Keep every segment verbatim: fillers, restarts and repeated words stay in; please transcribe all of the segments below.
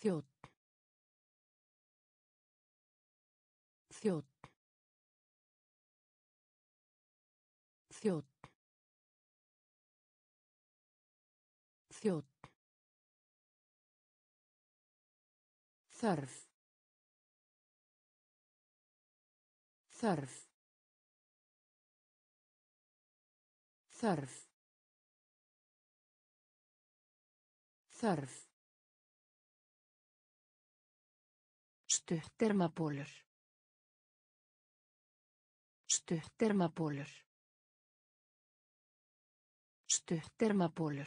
Þjónn. Þjónn. Þjónn. Þjónn. Þörf. Þörf. Þörf. Þörf. Stuttermabólur. Stuttermabólur. Stuttermabólur.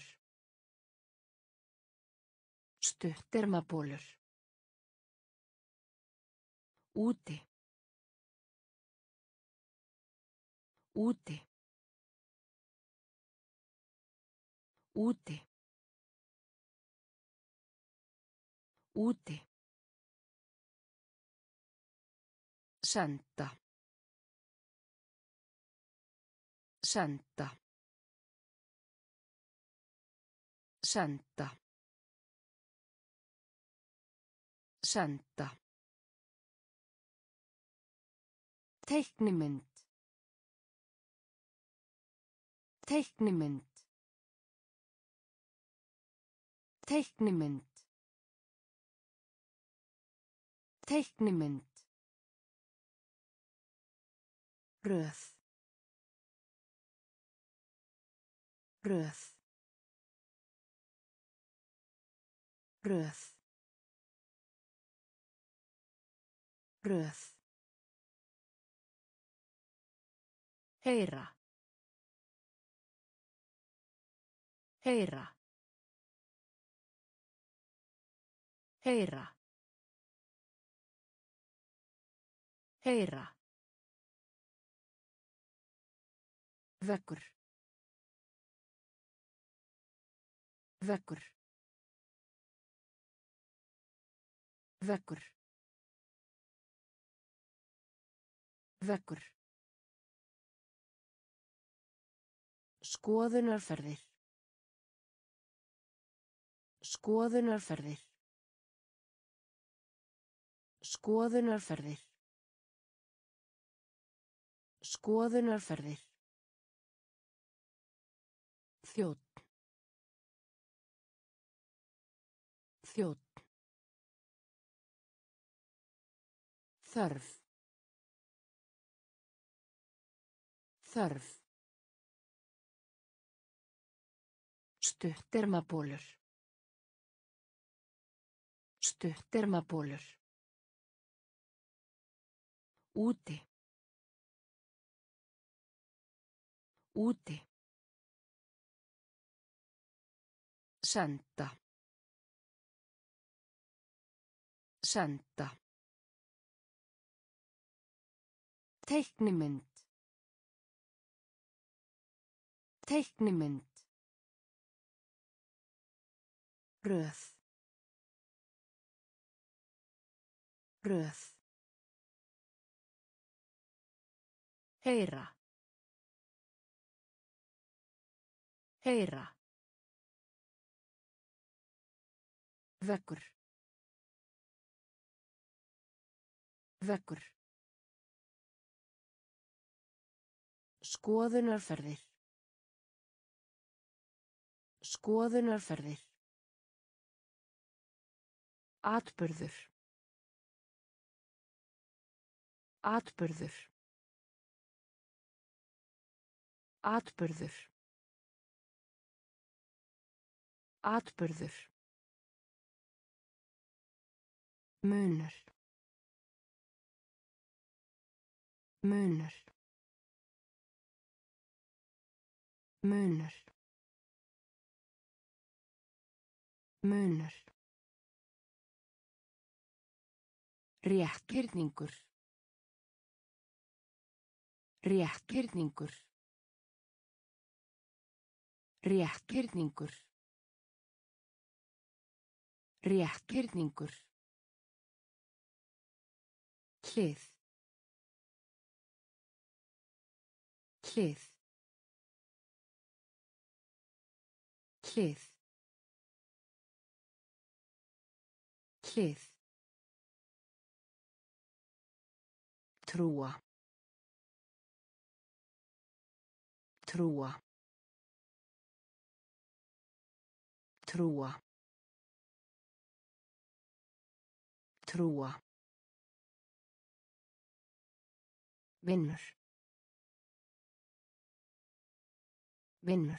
Stuttermabólur. Úti. Úti. Úti. Úti. Senta. Senta. Senta. Senta. Teiknimynd. Teiknimynd. Teiknimynd. Teiknimynd. Röð. Röð. Röð. Röð. Heyra. Heyra. Heyra. Heyra. Vekkur. Vekkur. Vekkur. Vekkur. Skoðunarferðir. Skoðunarferðir. Skoðunarferðir. Skoðunarferðir. Þjónn. Þjónn. Þörf. Þörf. Stuttermabólur. Stuttermabólur. Úti. Úti. Senta. Senta. Teiknimynd. Teiknimynd. Röð. Röð. Heyra. Heyra. Vekkur. Vekkur. Skoðunarferðir. Skoðunarferðir. Atburður. Atburður. Atburður. Atburður. Munur. Munur. Munur. Munur. Rétthyrningur. Rétthyrningur. Rétthyrningur. Rétthyrningur. Hlið. Hlið. Hlið. Hlið. Trúa. Trúa. Trúa. Trúa. Vinnur. Vinnur.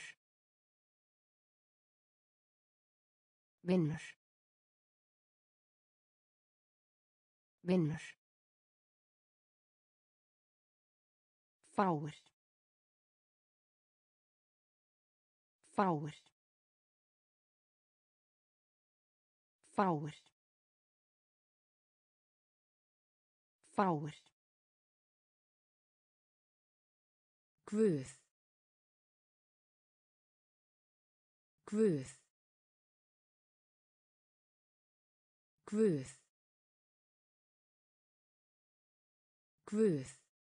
Vinnur. Vinnur. Fáir. Fáir. Fáir. Fáir. Guð. Guð. Guð. Guð.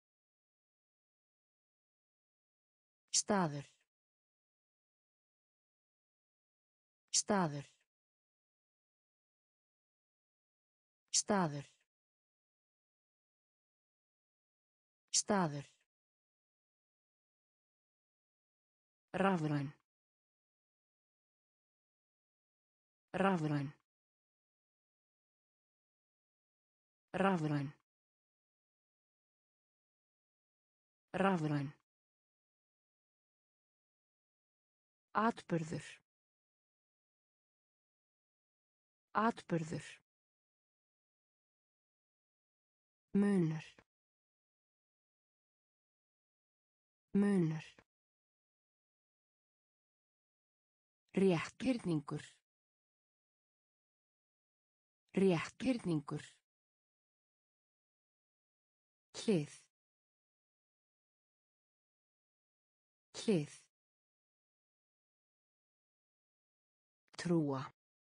Staður. Staður. Staður. Staður. Rafræn. Rafræn. Rafræn. Rafræn. Atburður. Atburður. Munur. Munur. Rétthyrningur. Rétthyrningur. Hlið. Hlið. Trúa.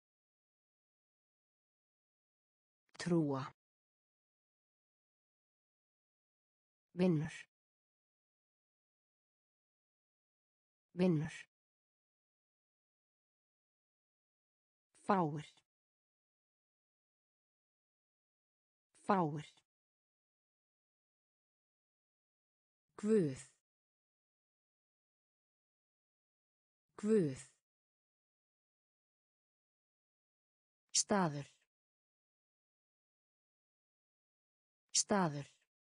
Trúa. Vinnur. Vinnur. Fáir. Fáir. Guð. Guð. Staður. Staður.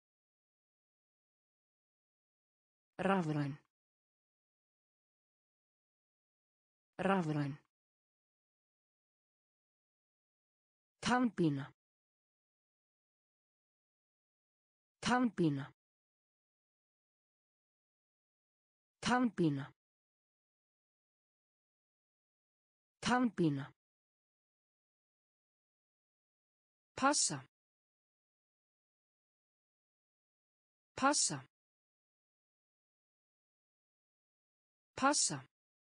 Rafræn. Rafræn. Tannpína. Tannpína. Tannpína. Tannpína. Passa. Passa. Passa.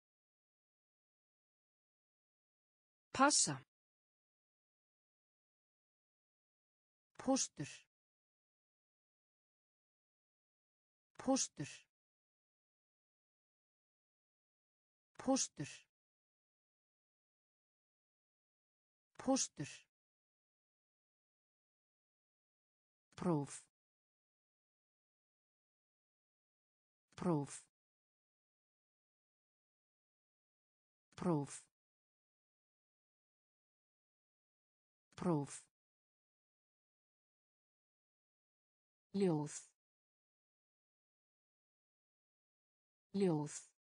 Passa. Póstur. Póstur. Póstur. Póstur. Próf. Próf. Próf. Próf. Ljóð. Ljóð.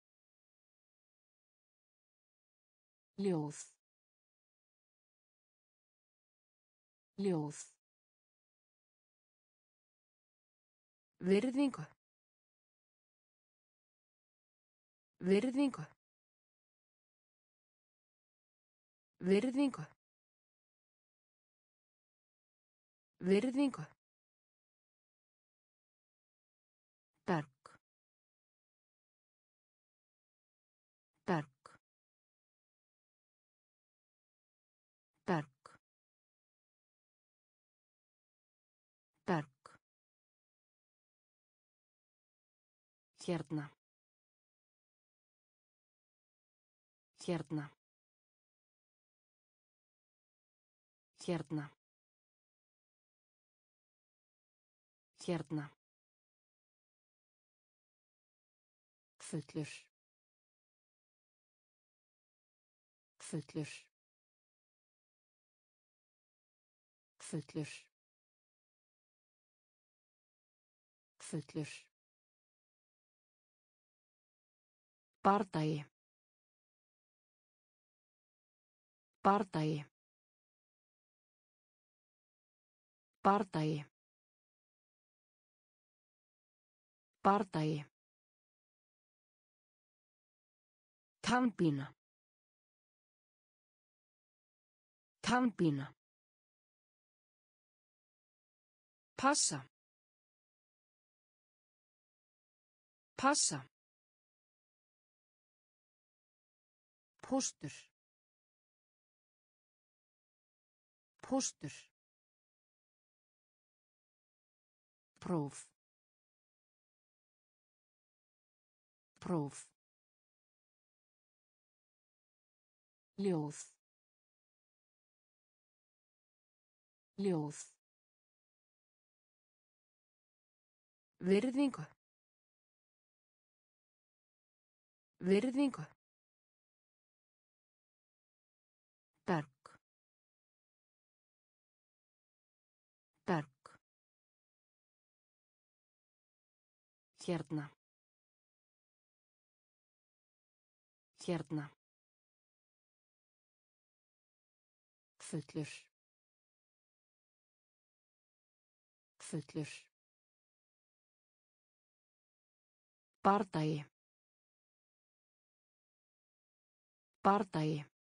Ljóð. Ljóð. Virðingu. Virðingu. Virðingu. Virðingu. Berg. Berg. Berg. Berg. Hérna. Hérna. Hérna. Hérna. Fullur. Fullur. Fullur. Fullur. Bardagi. Bardagi. Bardagi. Bardagi. Tannpína. Tannpína. Passa. Passa. Póstur. Póstur. Próf. Próf. Ljóð. Ljóð. Virðingu. Virðingu. Berg. Berg. Hérna. Hérna. Fullur. Fullur. Bardagi. Bardagi.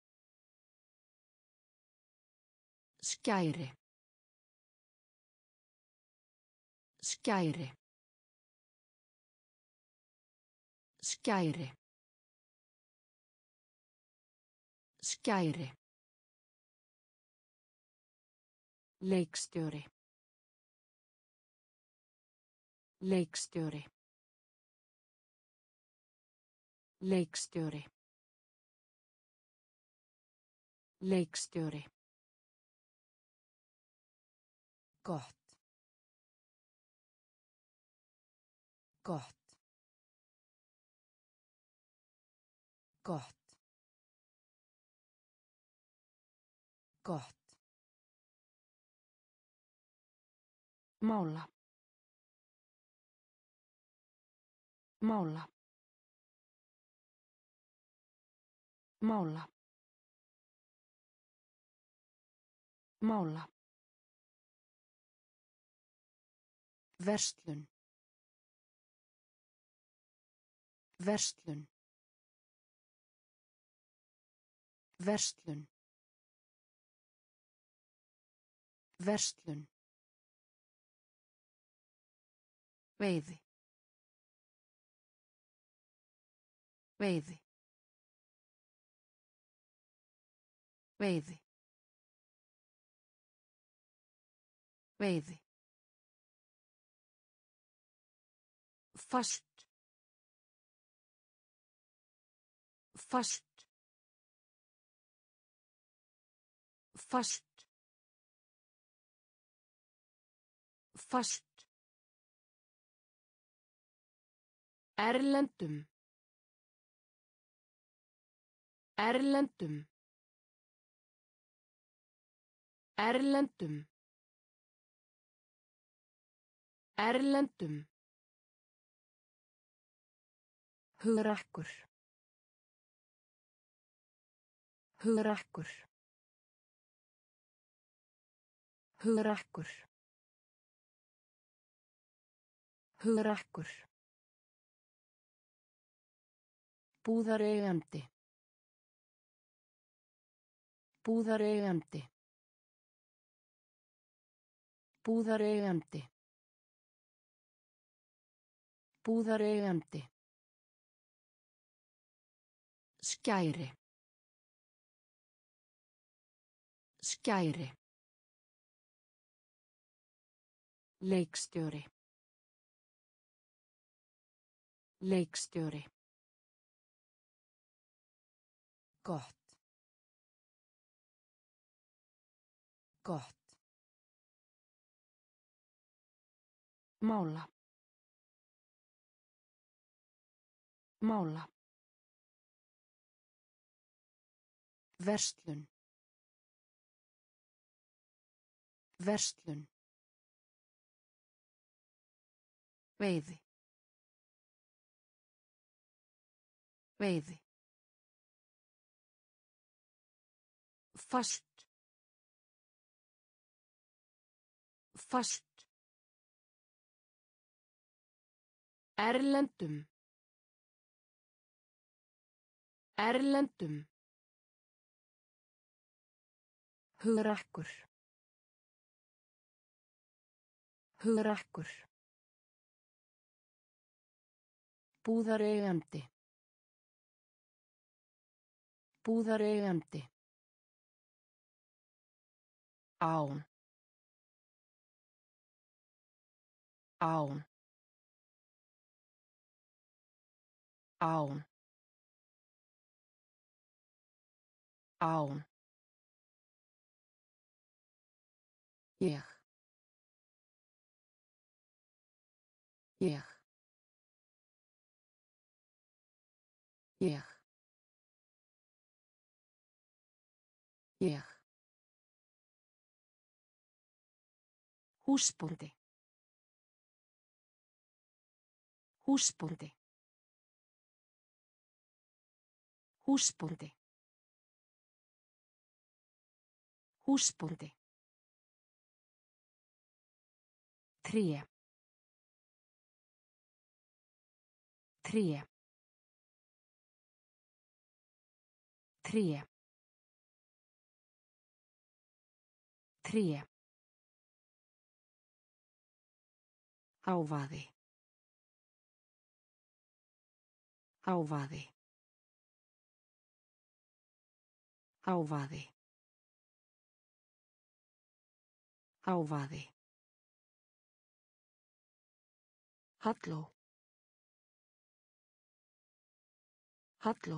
Skæri. Skæri. Skæri. Skæri. Leikstjóri. Leikstjóri. Leikstjóri. Leikstjóri. Gott. Gott. Gott. Gott. Mála. Mála. Mála. Mála. Verslun. Verslun. Verslun. Verslun. Veiði. Veiði. Veiði. Veiði. Fast. Fast. Fast. Fast. Erlendum. Erlendum. Erlendum. Erlendum. Hugrakkur. Hugrakkur. Hugrakkur. Hugrakkur. Búðareigandi. Búðareigandi. Búðareigandi. Búðareigandi. Skæri. Skæri. Leikstjóri. Leikstjóri. Gott. Gott. Mála. Mála. Verslun. Verslun. Veiði. Veiði. Fast. Fast. Erlendum. Erlendum. Hugrakkur. Hugrakkur. Búðareigandi. Búðareigandi. Án. Án. Án. Án. Ég. Ég. Ég. Ég. Húsbóndi. Húsbóndi. Húsbóndi. Húsbóndi. Tré. Tré. Tré. Tré. Hávaði. Hávaði. Hávaði. Hávaði. Halló. Halló.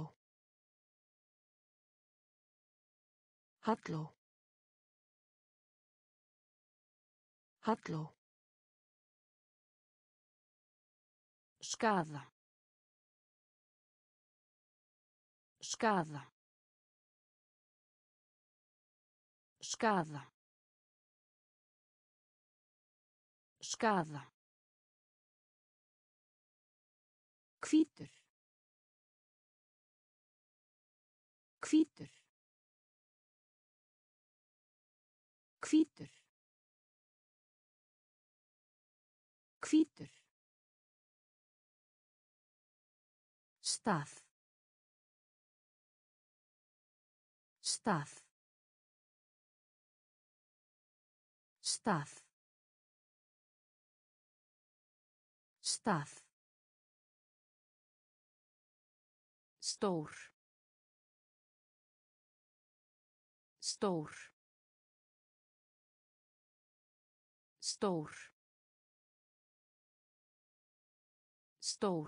Halló. Halló. Skaða. Skaða. Skaða. Skaða. Hvítur. Hvítur. Hvítur. Hvítur. Stað. Stað. Stað. Stað. Stór. Stór. Stór. Stór.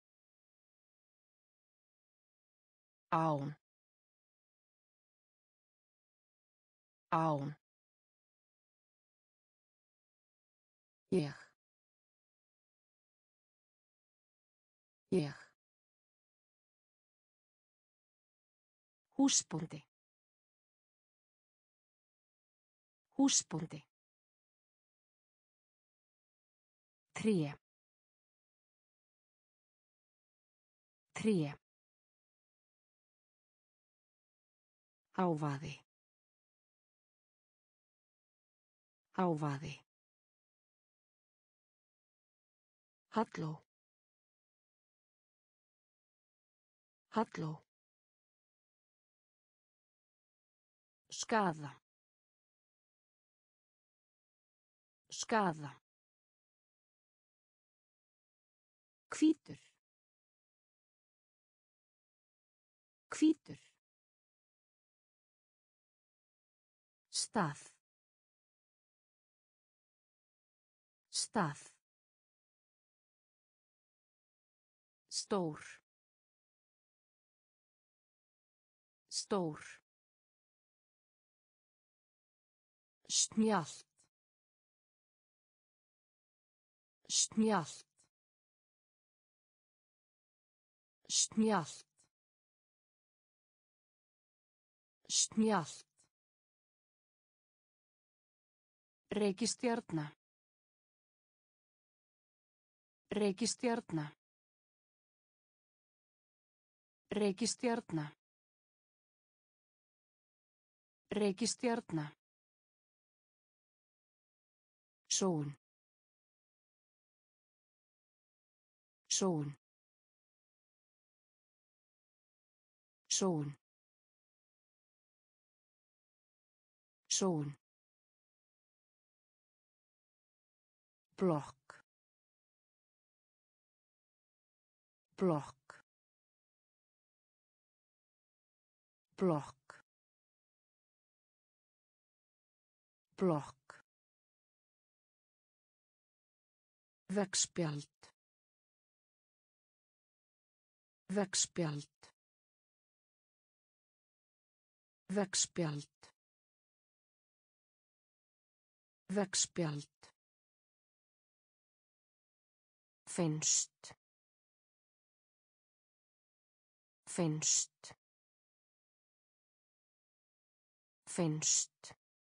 Án. Án. Ég. Ég. Húsbóndi. Húsbóndi. Tré. Tré. Hávaði. Hávaði. Halló. Halló. Skaða. Skaða. Hvítur. Hvítur. Stað. Stað. Stór. Stór. Snjallt. Snjallt. Snjallt. Snjallt. Reikistjarna. Reikistjarna. Reikistjarna. Reikistjarna. Sól. Sól. Sól. Sól. Blokk. Blokk. Blokk. Blokk. Veggspjald. Veggspjald. Veggspjald. Veggspjald. Finnst. Finnst. Finnst.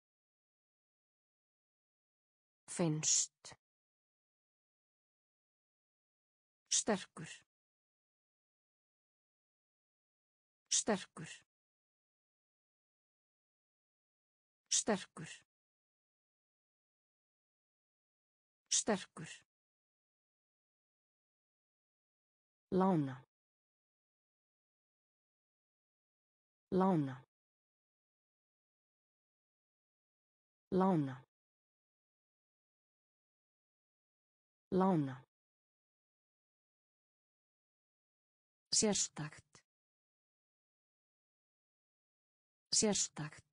Finnst. Sterkur. Sterkur. Sterkur. Sterkur. Lána. Lána. Lána. Lána. Sérstakt. Sérstakt.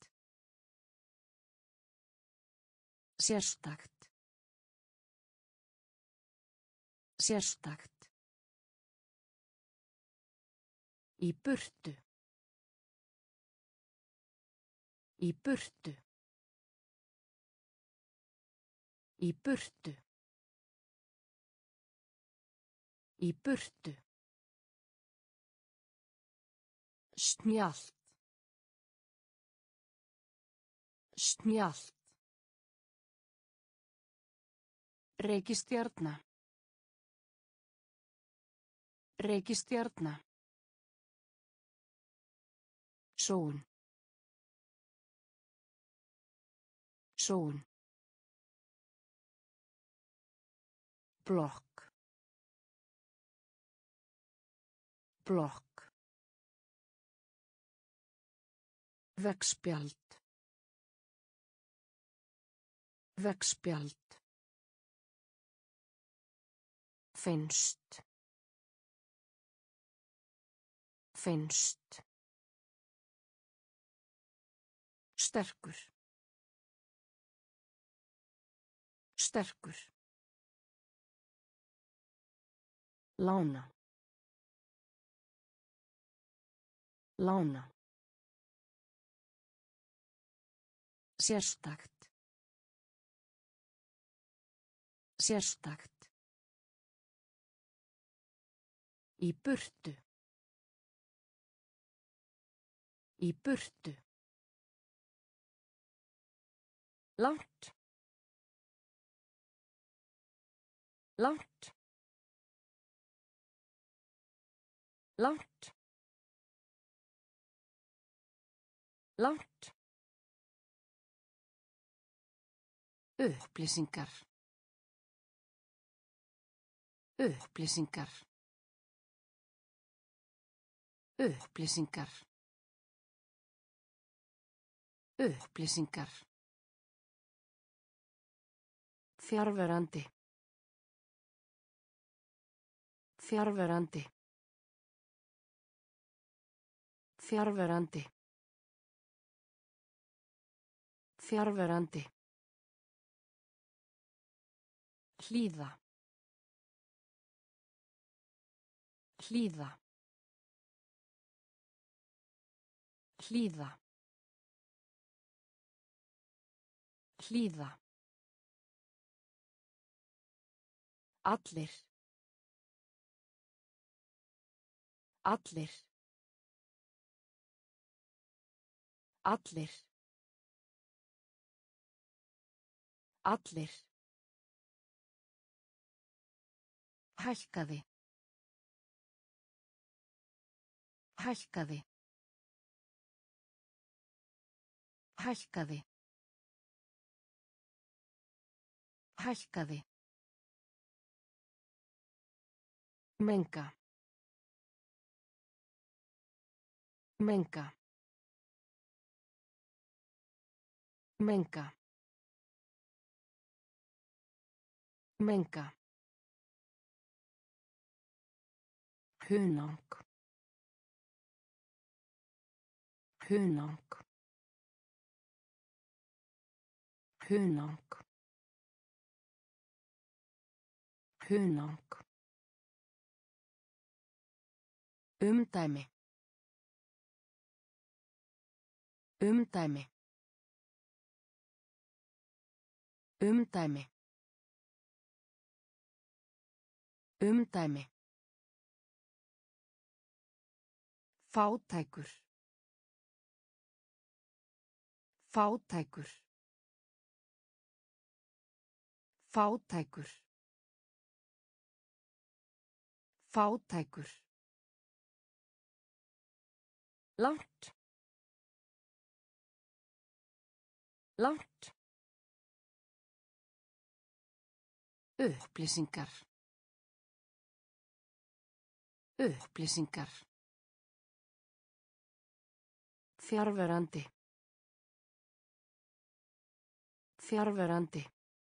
Sérstakt. Sérstakt. Í burtu. Í burtu. Í burtu. Í burtu. Snjallt. Snjallt. Reikistjarna. Reikistjarna. Sól. Sól. Blokk. Blokk. Veggspjald. Veggspjald. Finnst. Finnst. Sterkur. Sterkur. Lána. Lána. Sérstakt. Sérstakt. Í burtu. Í burtu. Langt. Langt. Langt. Langt. Upplýsingar. Upplýsingar. Upplýsingar. Upplýsingar. Fjarverandi. Fjarverandi. Fjarverandi. Fjarverandi. Hlýða. Hlýða. Hlýða. Hlýða. Allir. Allir. Allir. Allir. Hækkaði. Hækkaði. Hækkaði. Hækkaði. Menga. Menga. Menga. Menga. Hunang. Hunang. Hunang. Hunang. Umdæmi. Umdæmi. Umdæmi. Umdæmi. Fátækur. Fátækur. Fátækur. Fátækur. Langt. Langt. Upplýsingar. Upplýsingar. Fjarverandi. Fjarverandi.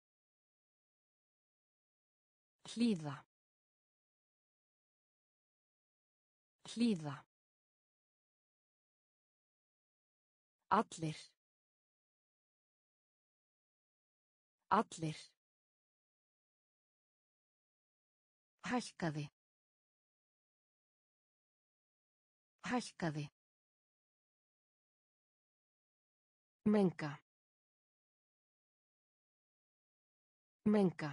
Hlýða. Hlýða. Allir. Allir. Hækkaði. Hækkaði. Menga. Menga.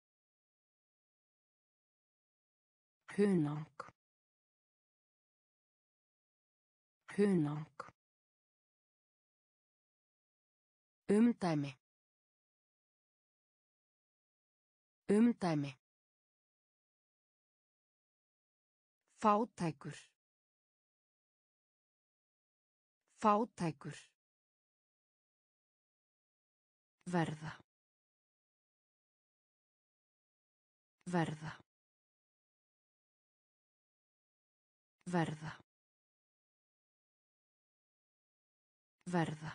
Hunang. Hunang. Umdæmi. Umdæmi. Fátækur. Fátækur. Verða. Verða. Verða. Verða.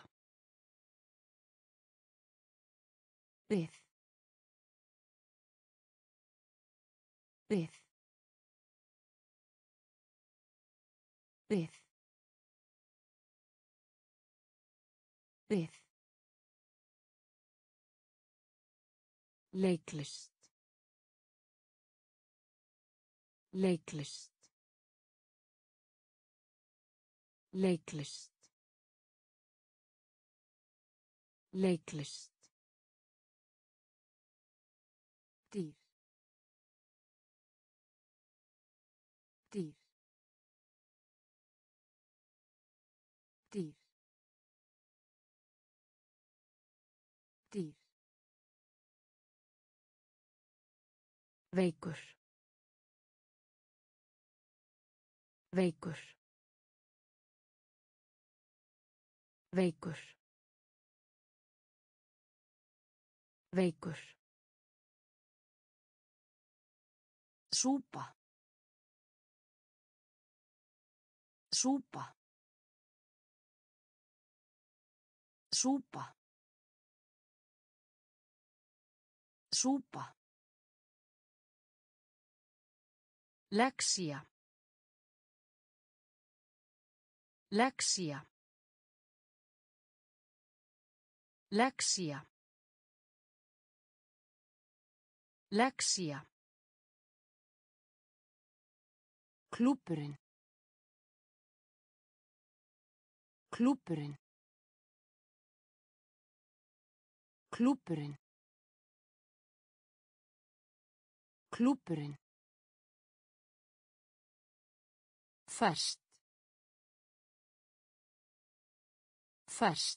Við. Við. Við. Við. Leiklist. Leiklist. Leiklist. Leiklist. Dýr. Dýr. Dýr. Dýr. Veikur. Veikur. Veikur. Veikur. Súpa. Súpa. Súpa. Súpa. Lexía. Lexía. Lexía. Lexía. Klúbburinn. Klúbburinn. Klúbburinn. Klúbburinn. Ferskt. Ferskt.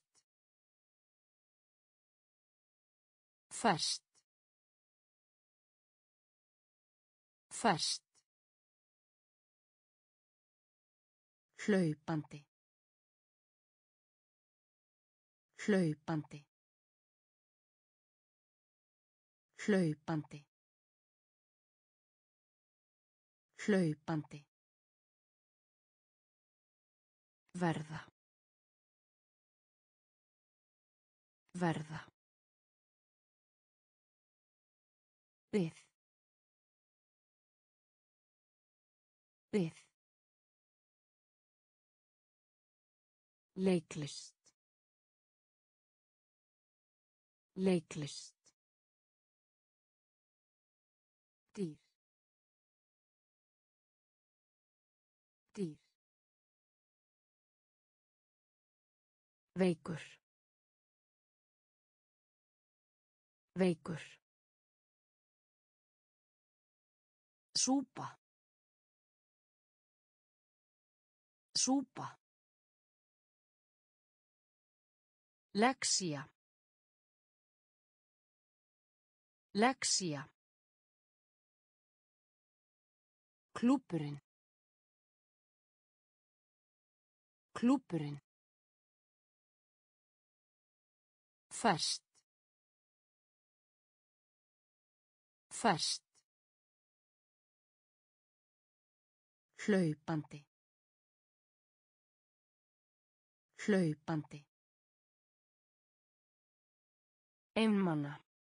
Ferskt. Ferskt. Hlaupandi. Hlaupandi. Hlaupandi. Hlaupandi. Verða. Verða. Við. Við. Leiklist. Leiklist. Dýr. Dýr. Veikur. Veikur. Súpa. Súpa. Lexía. Lexía. Klúbburinn. Klúbburinn. Ferskt. Ferskt. Hlaupandi. Hlaupandi. Einmana.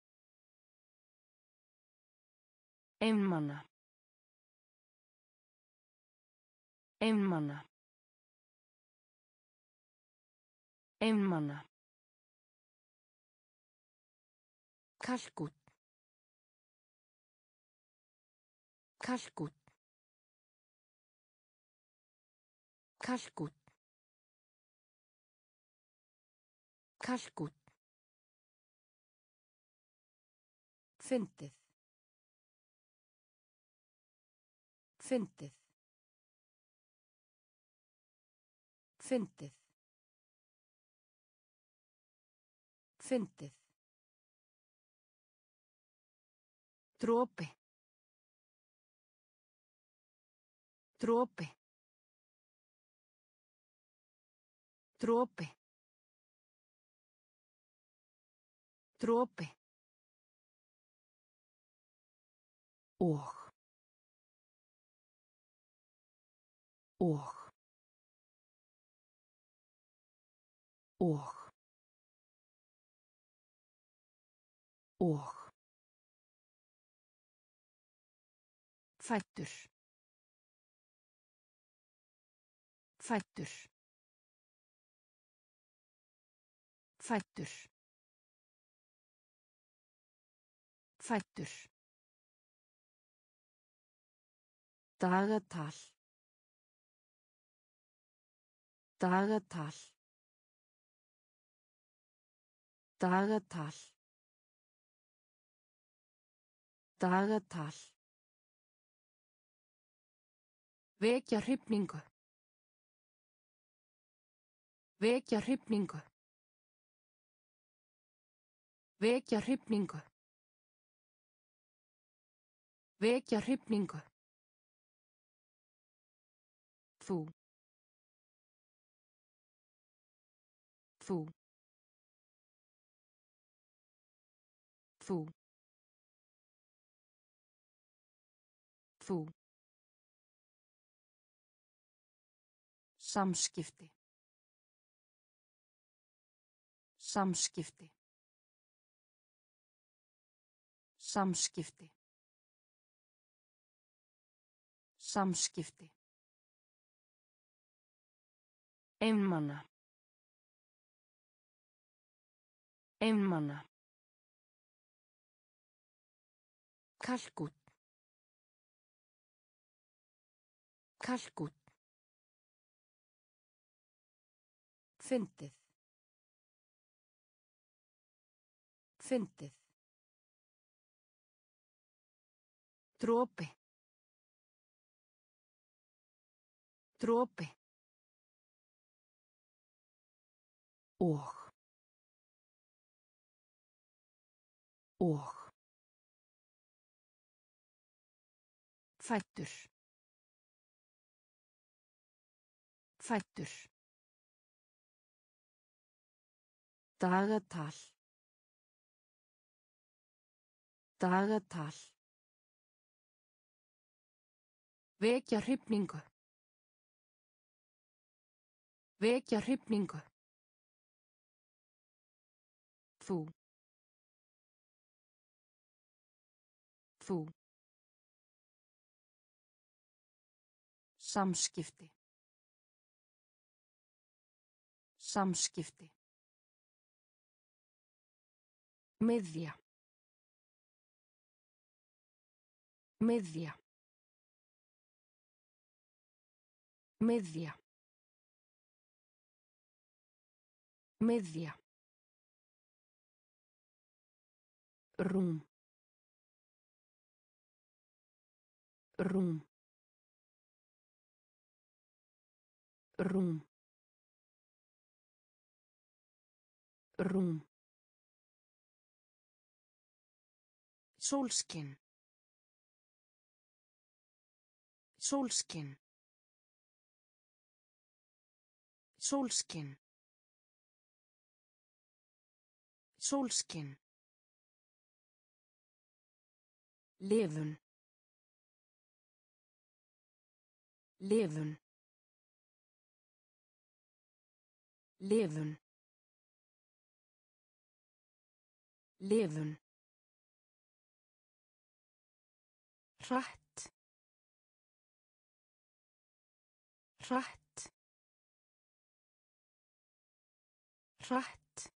Einmana. Einmana. Einmana. Kalkút. Kalkút. Kalkút. Kalkút. Fyndið. Fyndið. Fyndið. Fyndið. Dropi. Dropi. Dropi. Dropi. Og. Og. Og. Og. Fæddur. Fæddur. Fæddur. Fæddur. Dagatal. Dagatal. Dagatal. Dagatal. Vekja hrifningu. Vekja hrifningu. Vekja hrifningu. Vekja hrifningu. Þú. Þú. Þú. Þú. Samskipti. Samskipti. Samskipti. Samskipti. Einmana. Einmana. Kalkút. Kalkút. Fyndið. Fyndið. Dropi. Dropi. Og. Og. Fæddur. Fæddur. Dagatal. Dagatal. Vekja hrifningu. Vekja hrifningu. Þú. Þú. Samskipti. Samskipti. Miðja. Miðja. Miðja. Miðja. Rúm. Rúm. Rúm. Rúm. Sólskin. Sólskin. Sólskin. Sólskin. Lifun. Lifun. Lifun. Lifun. Hratt. Hratt. Hratt.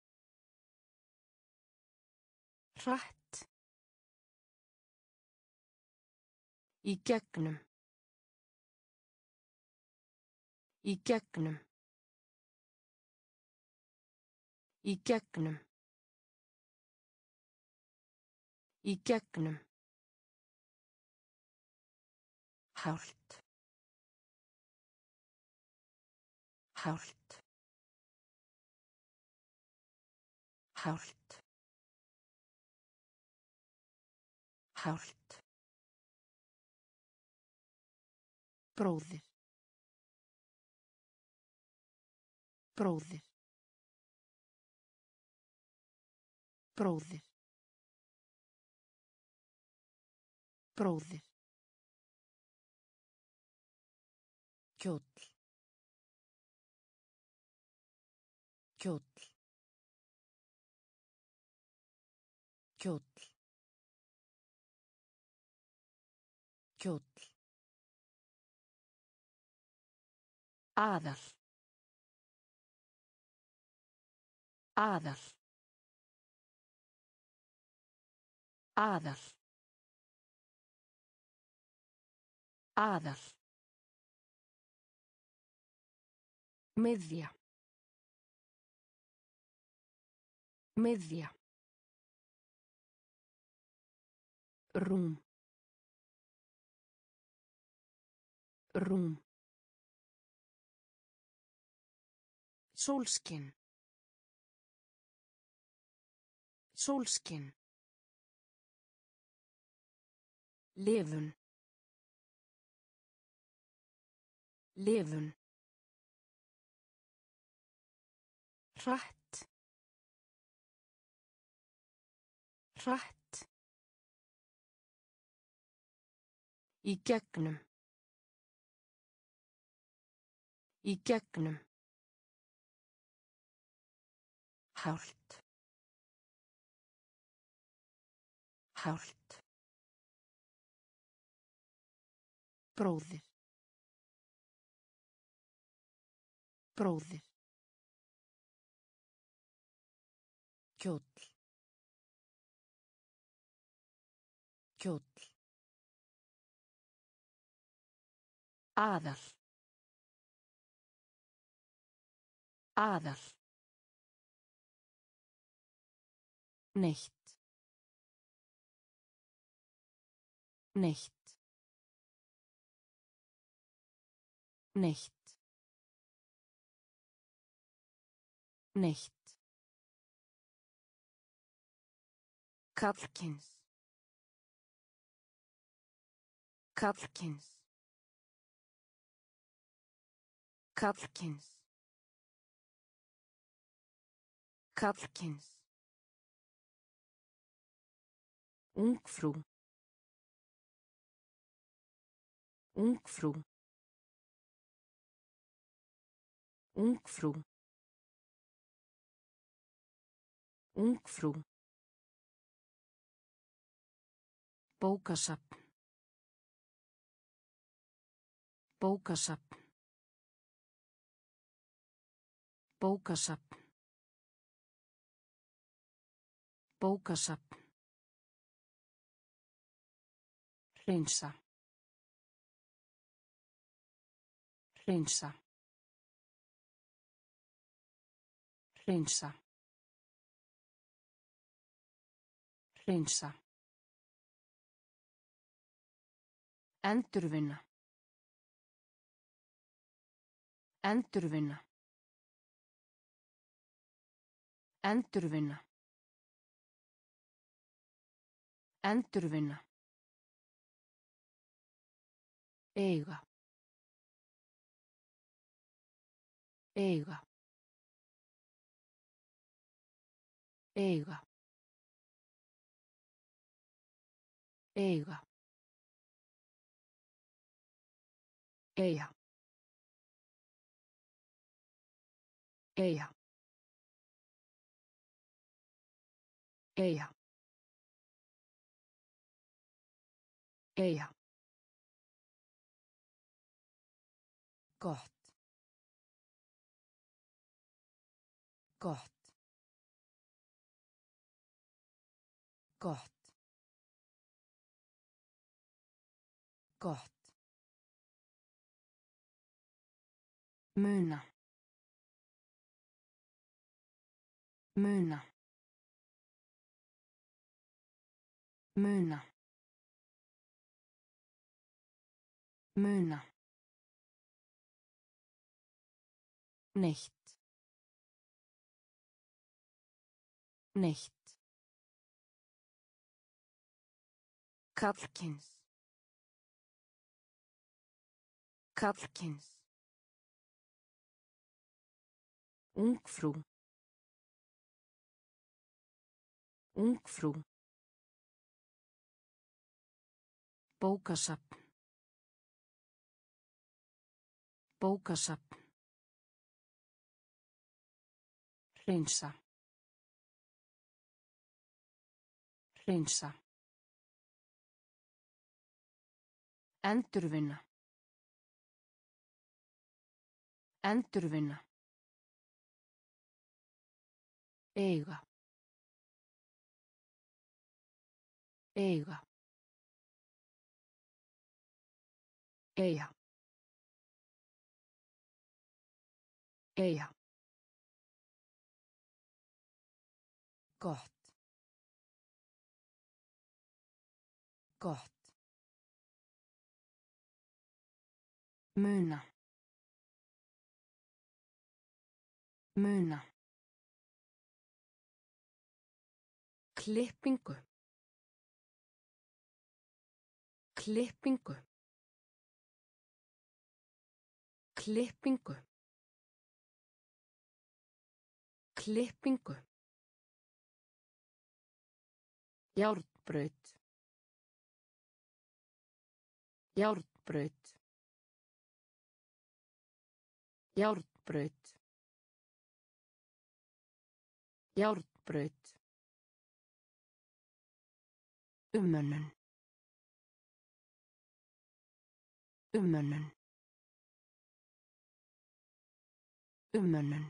Hratt. Í gegnum. Í gegnum. Í gegnum. Í gegnum. Hált. Hált. Hált. Hált. Bróðir. Bróðir. Bróðir. Bróðir. Kjóll. Kjóll. Kjóll. Kjóll. Aðal. Aðal. Aðal. Aðal. Miðja. Miðja. Rúm. Rúm. Sólskin. Sólskin. Lifun. Lifun. Hratt. Hratt. Í gegnum. Í gegnum. Hált. Hált. Bróðir. Bróðir. Kjóll. Kjóll. Aðal. Aðal. Neitt. Neitt. Neitt. Neitt. Karlkyns. Karlkyns. Karlkyns. Karlkyns. Ungfrú. Ungfrú. Ungfrú. Ungfrú. Bókasafn. Bókasafn. Bókasafn. Bókasafn. Hreinsa. Hreinsa. Hreinsa. Hreinsa. Endurvinna. Endurvinna. Endurvinna. Endurvinna. Eiga. Eiga. Eiga. Eiga. Eyja. Eyja. Eyja. Eyja. Gott. Gott. Gott. Gott. Muna. Muna. Muna. Muna. Nicht. Nicht. Karlkyns. Karlkyns. Ungfrú. Ungfrú. Bókasafn. Bókasafn. Hreinsa. Hreinsa. Endurvinna. Endurvinna. Eiga. Eiga. Eyja. Eyja. Gott. Gott. Muna. Muna. Klippingu. Klippingu. Klippingu. Klippingu. Járnbraut. Járnbraut. Járnbraut. Járnbraut. Umönnun. Umönnun. Umönnun.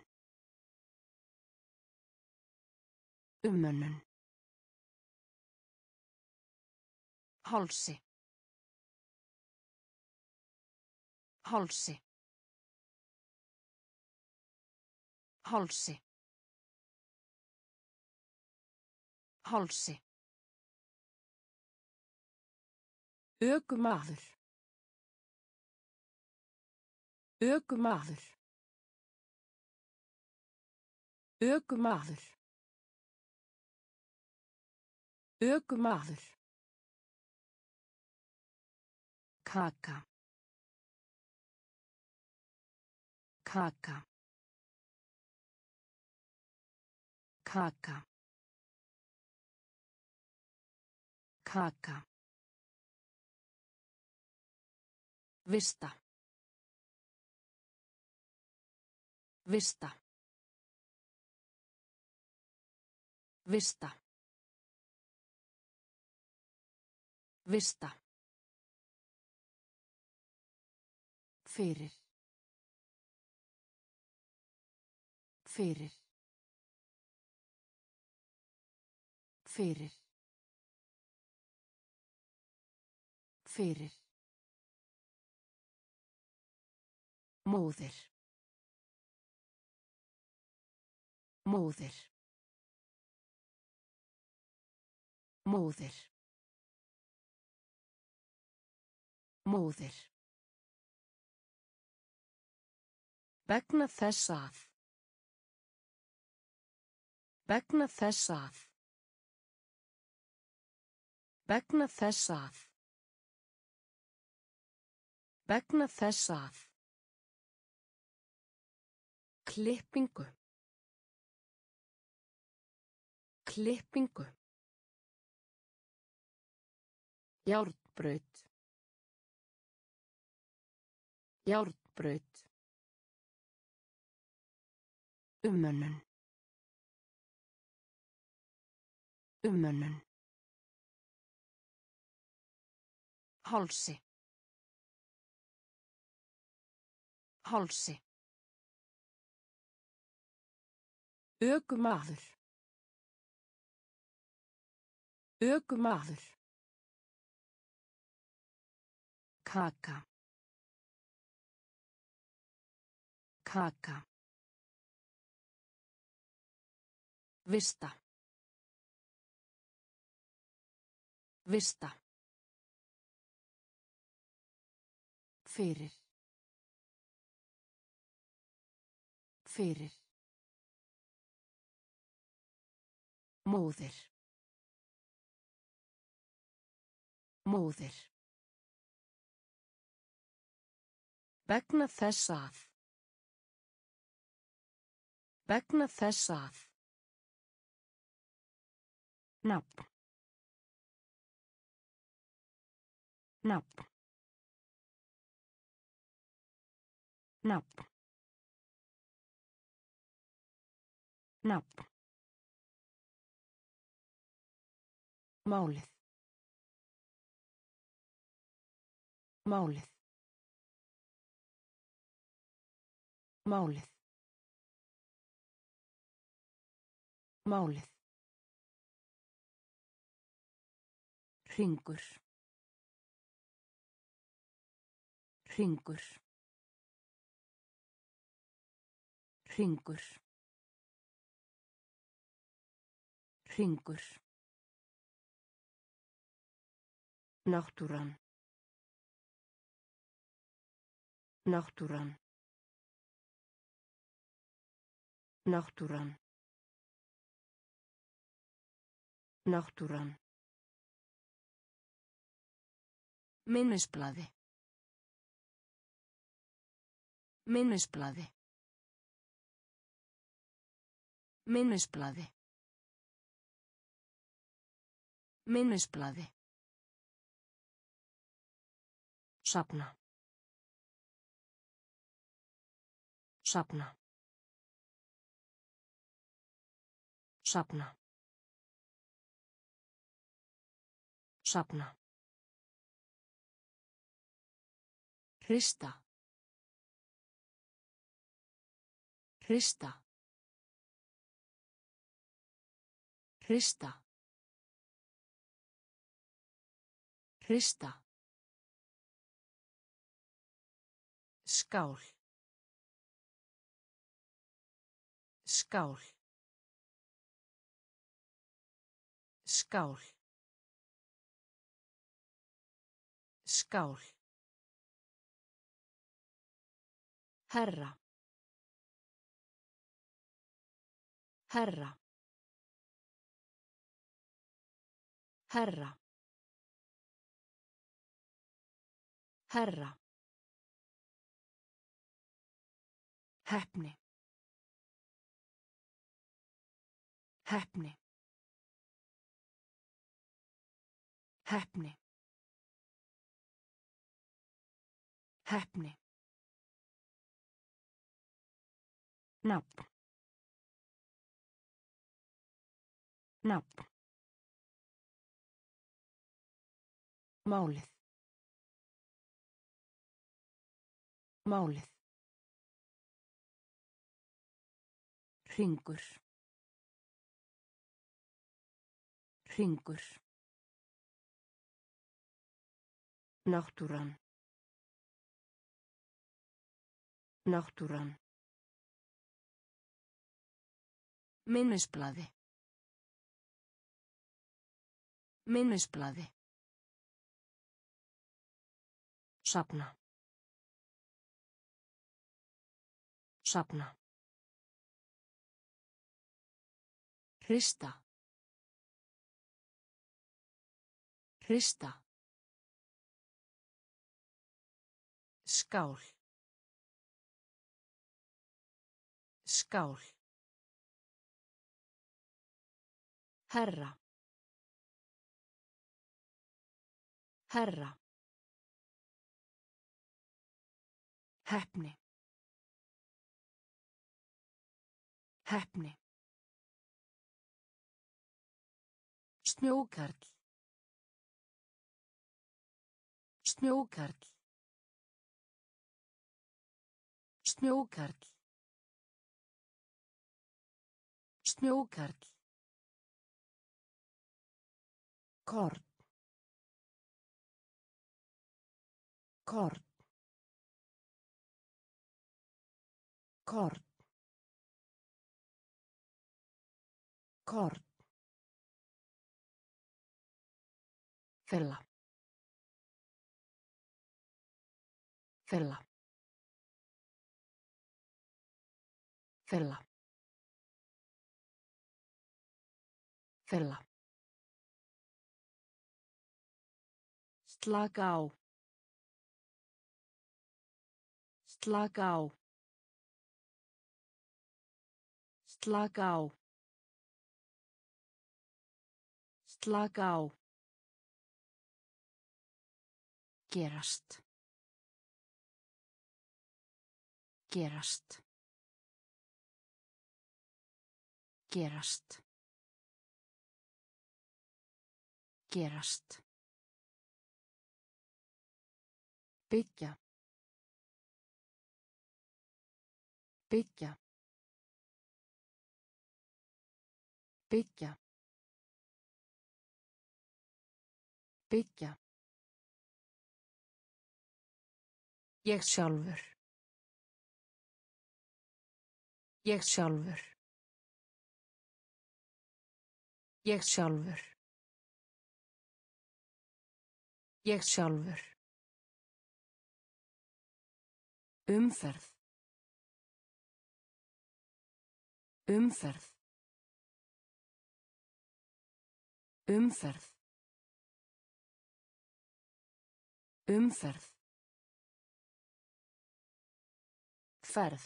Umönnun. Hálsi. Hálsi. Hálsi. Hálsi. Ökumaður. Ökumaður. Ökumaður. Ökumaður. Kaka. Kaka. Kaka. Kaka. Vista. Vista. Vista. Vista. Fyrir. Fyrir. Fyrir. Fyrir. Móðir. Móðir. Móðir. Móðir. Vegna þess að. Vegna þess að. Vegna þess að. Vegna þess að. Klippingu. Klippingu. Járnbraut. Járnbraut. Umönnun. Umönnun. Hálsi. Hálsi. Ökumaður. Ökumaður. Kaka. Kaka. Vista. Vista. Fyrir. Fyrir. Móðir. Móðir. Vegna þess að. Vegna þess að. Nafn. Nafn. Nafn. Nafn. Málið. Málið. Málið. Málið. Hringur. Hringur. Hringur. Hringur. Náttúran. Náttúran. Náttúran. Náttúran. Minnisblaði. Minnisblaði. Minnisblaði. Minnisblaði. Safna. Safna. Safna. Safna. Hrista. Hrista. Hrista. Hrista. Skál. Skál. Skál. Skál. Herra. Herra. Herra. Herra. Heppni. Heppni. Heppni. Heppni. Nafn. Nafn. Málið. Málið. Hringur. Hringur. Náttúran. Náttúran. Minnisblaði. Minnisblaði. Safna. Safna. Hrista. Hrista. Skál. Skál. Herra. Herra. Heppni. Heppni. Snjókarl. Snjókarl. Snjókarl. Snjókarl. Korn. Korn. Korn. Korn. Fella. Fella. Fella. Fella. Slaka á. Slaka á. Slaka á. Slaka á. Gerast. Gerast. Gerast. Gerast. Byggja. Byggja. Byggja. Byggja. Ég sjálfur. Ég sjálfur. Ég sjálfur. Ég sjálfur. Umferð. Umferð. Umferð. Umferð. Ferð.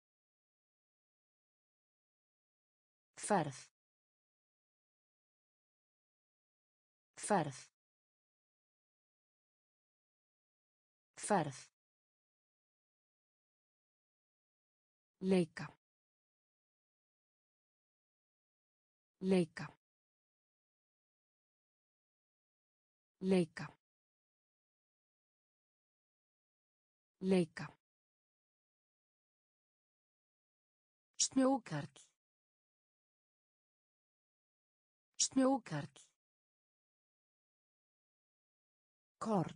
Ferð. Ferð. Ferð. Leika. Leika. Leika. Leika. Snjókarl. Snjókarl. Korn.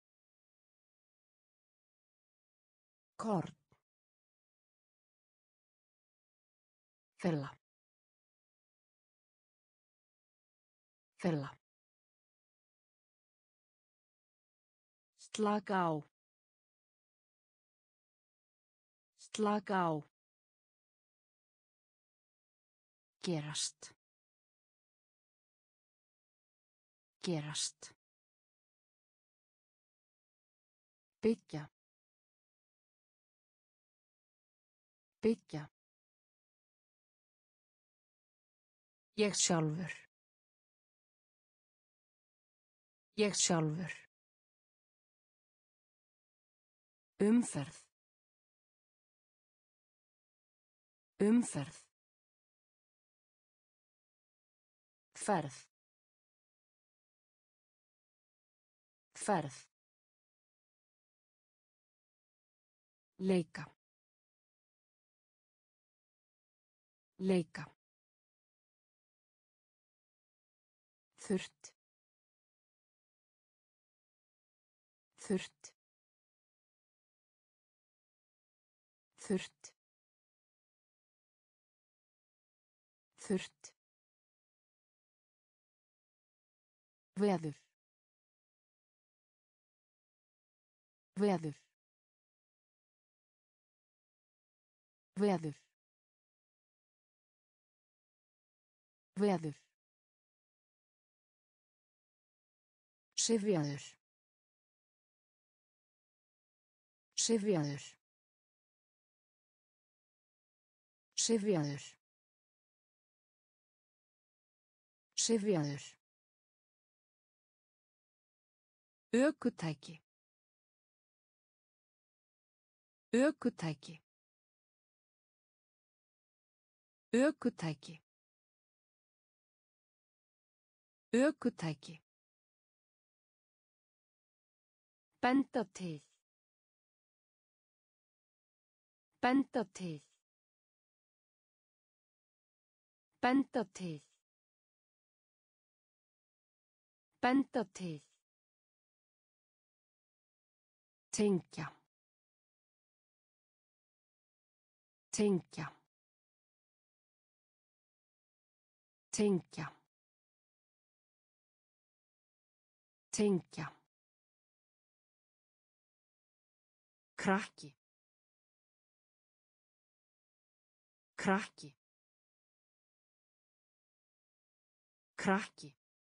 Korn. Fella. Fela. Slaka á. Slaka á. Gerast. Gerast. Byggja. Byggja. Ég sjálfur. Ég sjálfur. Umferð. Umferð. Ferð. Ferð. Leika. Leika. Þurrt. Þurrt. Þurrt. Þurrt. Veður. Veður. Veður. Veður. Syfjaður. Syfjaður. Syfjaður. Syfjaður. Ökutæki. Ökutæki. Ökutæki. Ökutæki. Benda til. Benda til. Benda til. Benda til. Tengja. Tengja. Tengja. Tengja. Krakki. Krakki. Krakki.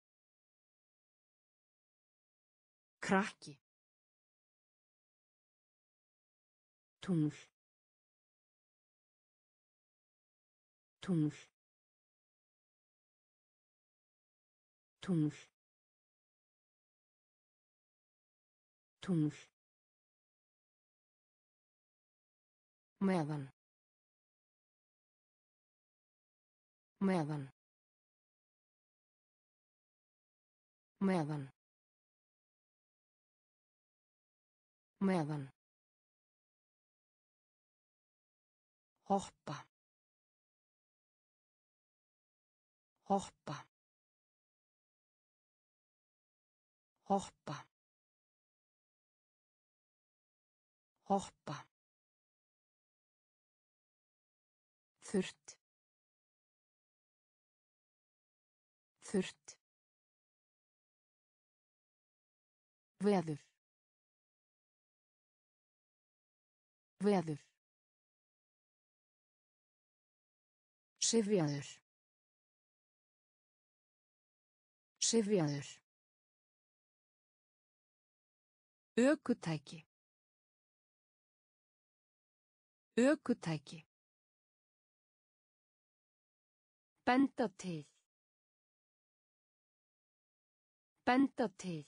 Krakki. Tungl. Tungl. Tungl. Tungl. Meðan. Meðan. Meðan. Meðan. Hoppa. Hoppa. Hoppa. Hoppa. Þurrt. Þurrt. Veður. Veður. Syfjaður. Syfjaður. Ökutæki. Ökutæki. Benda til. Benda til.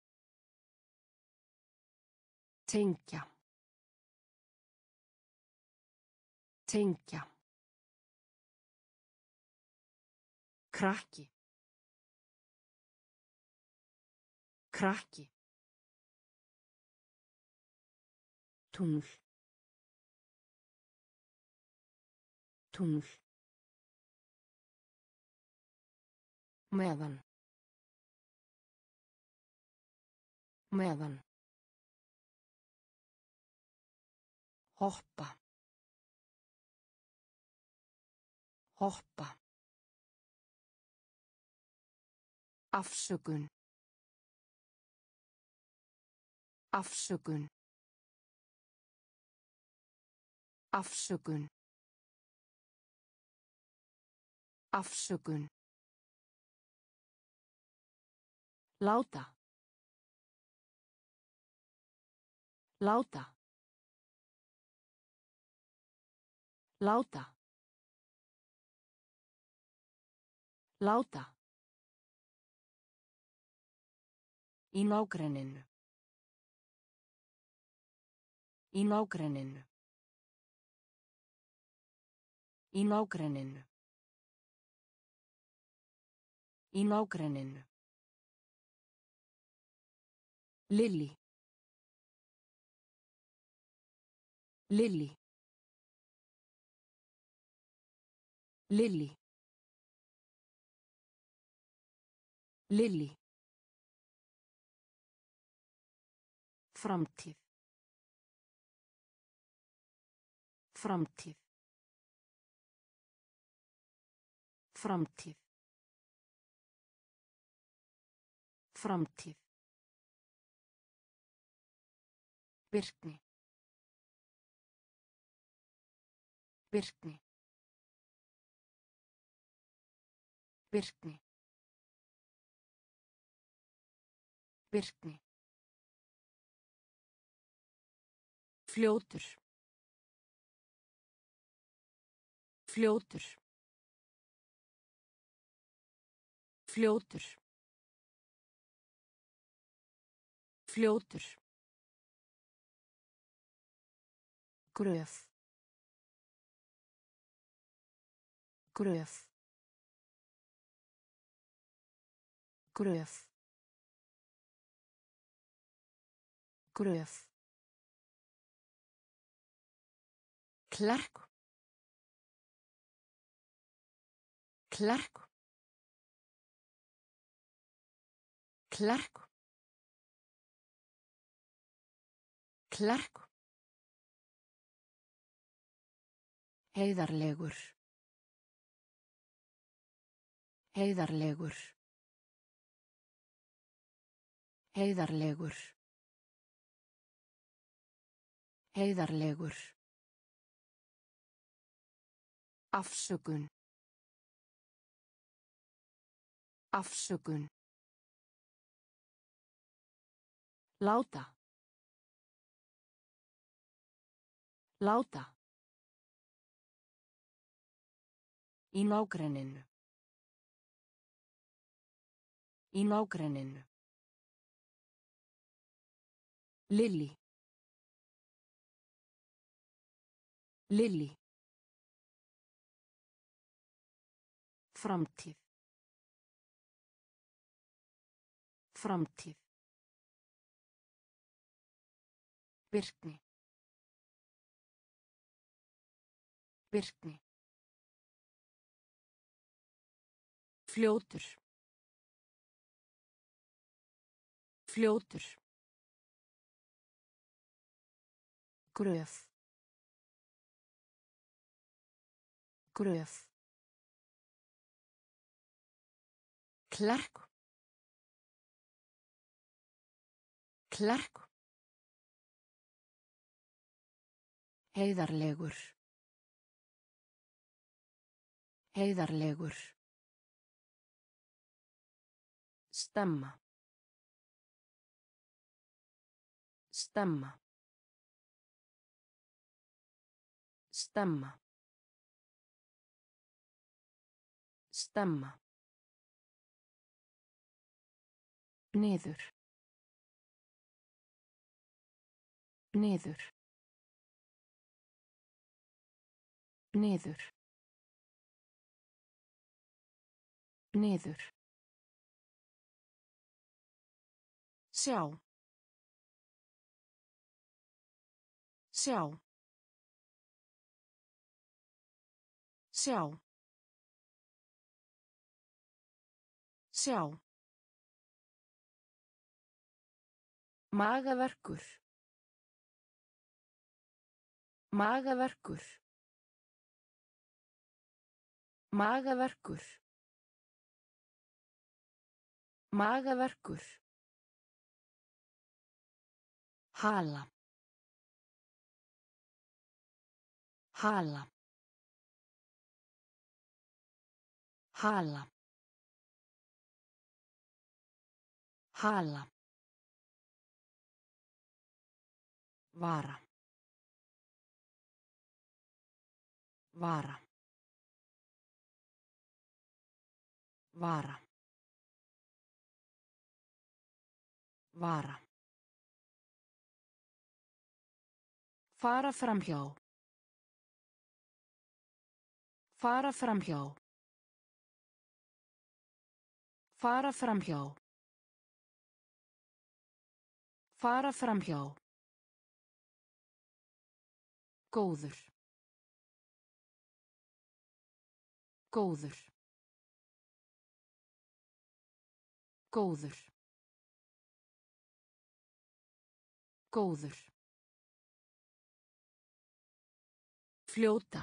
Tengja. Tengja. Krakki. Krakki. Tungl. Tungl. Meðan. Meðan. Hoppa. Hoppa. Afsökun. Afsökun. Afsökun. Afsökun. Láta. Láta. Láta. Láta. Í nágrenninu. Í nágrenninu. Í nágrenninu. Í nágrenninu. Lily. Lily. Lily. Lily. Framtíð. Framtíð. Framtíð. Framtíð. Birkni. Birkni. Birkni. Birkni. Fljótur. Fljótur. Fljótur. Fljótur. Gröf. Gröf. Gröf. Gröf. Klerk. Klerk. Klerk. Klerk. Heiðarlegur. Heiðarlegur. Heiðarlegur. Heiðarlegur. Afsökun. Afsökun. Láta. Láta. Í nágrenninu. Í nágrenninu. Lily. Lily. Framtíð. Framtíð. Birkni. Birkni. Fljótur. Fljótur. Gröf. Gröf. Klerk. Klerk. Heiðarlegur. Heiðarlegur. Stemma. Stemma. Stemma. Stemma. Niður. Niður. Niður. Niður. Sjá. Sjá. Sjá. Sjá. Magaverkur. Magaverkur. Magaverkur. Magaverkur. Hala. Hala. Hala. Hala. Vara. Vara. Vara. Vara. Fara framhjá. Fara framhjá. Fara framhjá. Fara framhjá. Góður. Góður. Góður. Góður. Fljóta.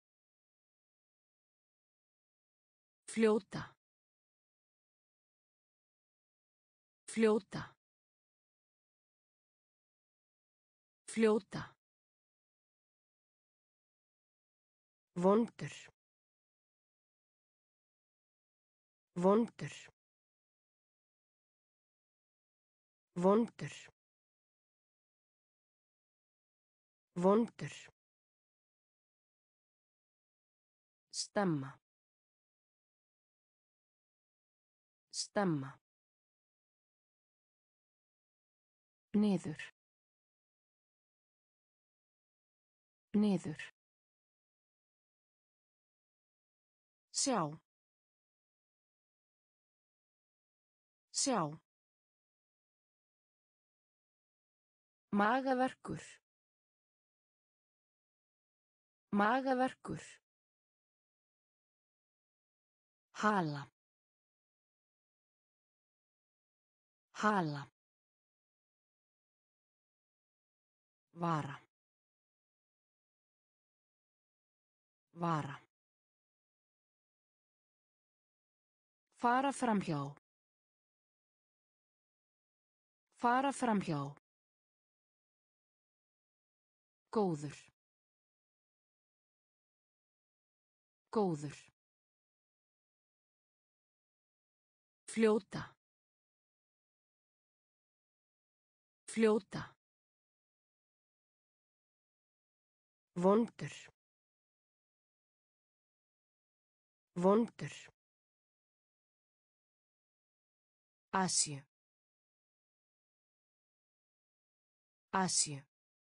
Fljóta. Fljóta. Fljóta. Vondur. Vondur. Vondur. Vondur. Stemma. Stemma. Niður. Niður. Sjá. Sjá. Magaverkur. Magaverkur. Hala. Hala. Vara. Vara. Fara framhjá. Fara framhjá. Góður. Góður. Fljóta. Fljóta. Vondur. Vondur. Asju. Asju.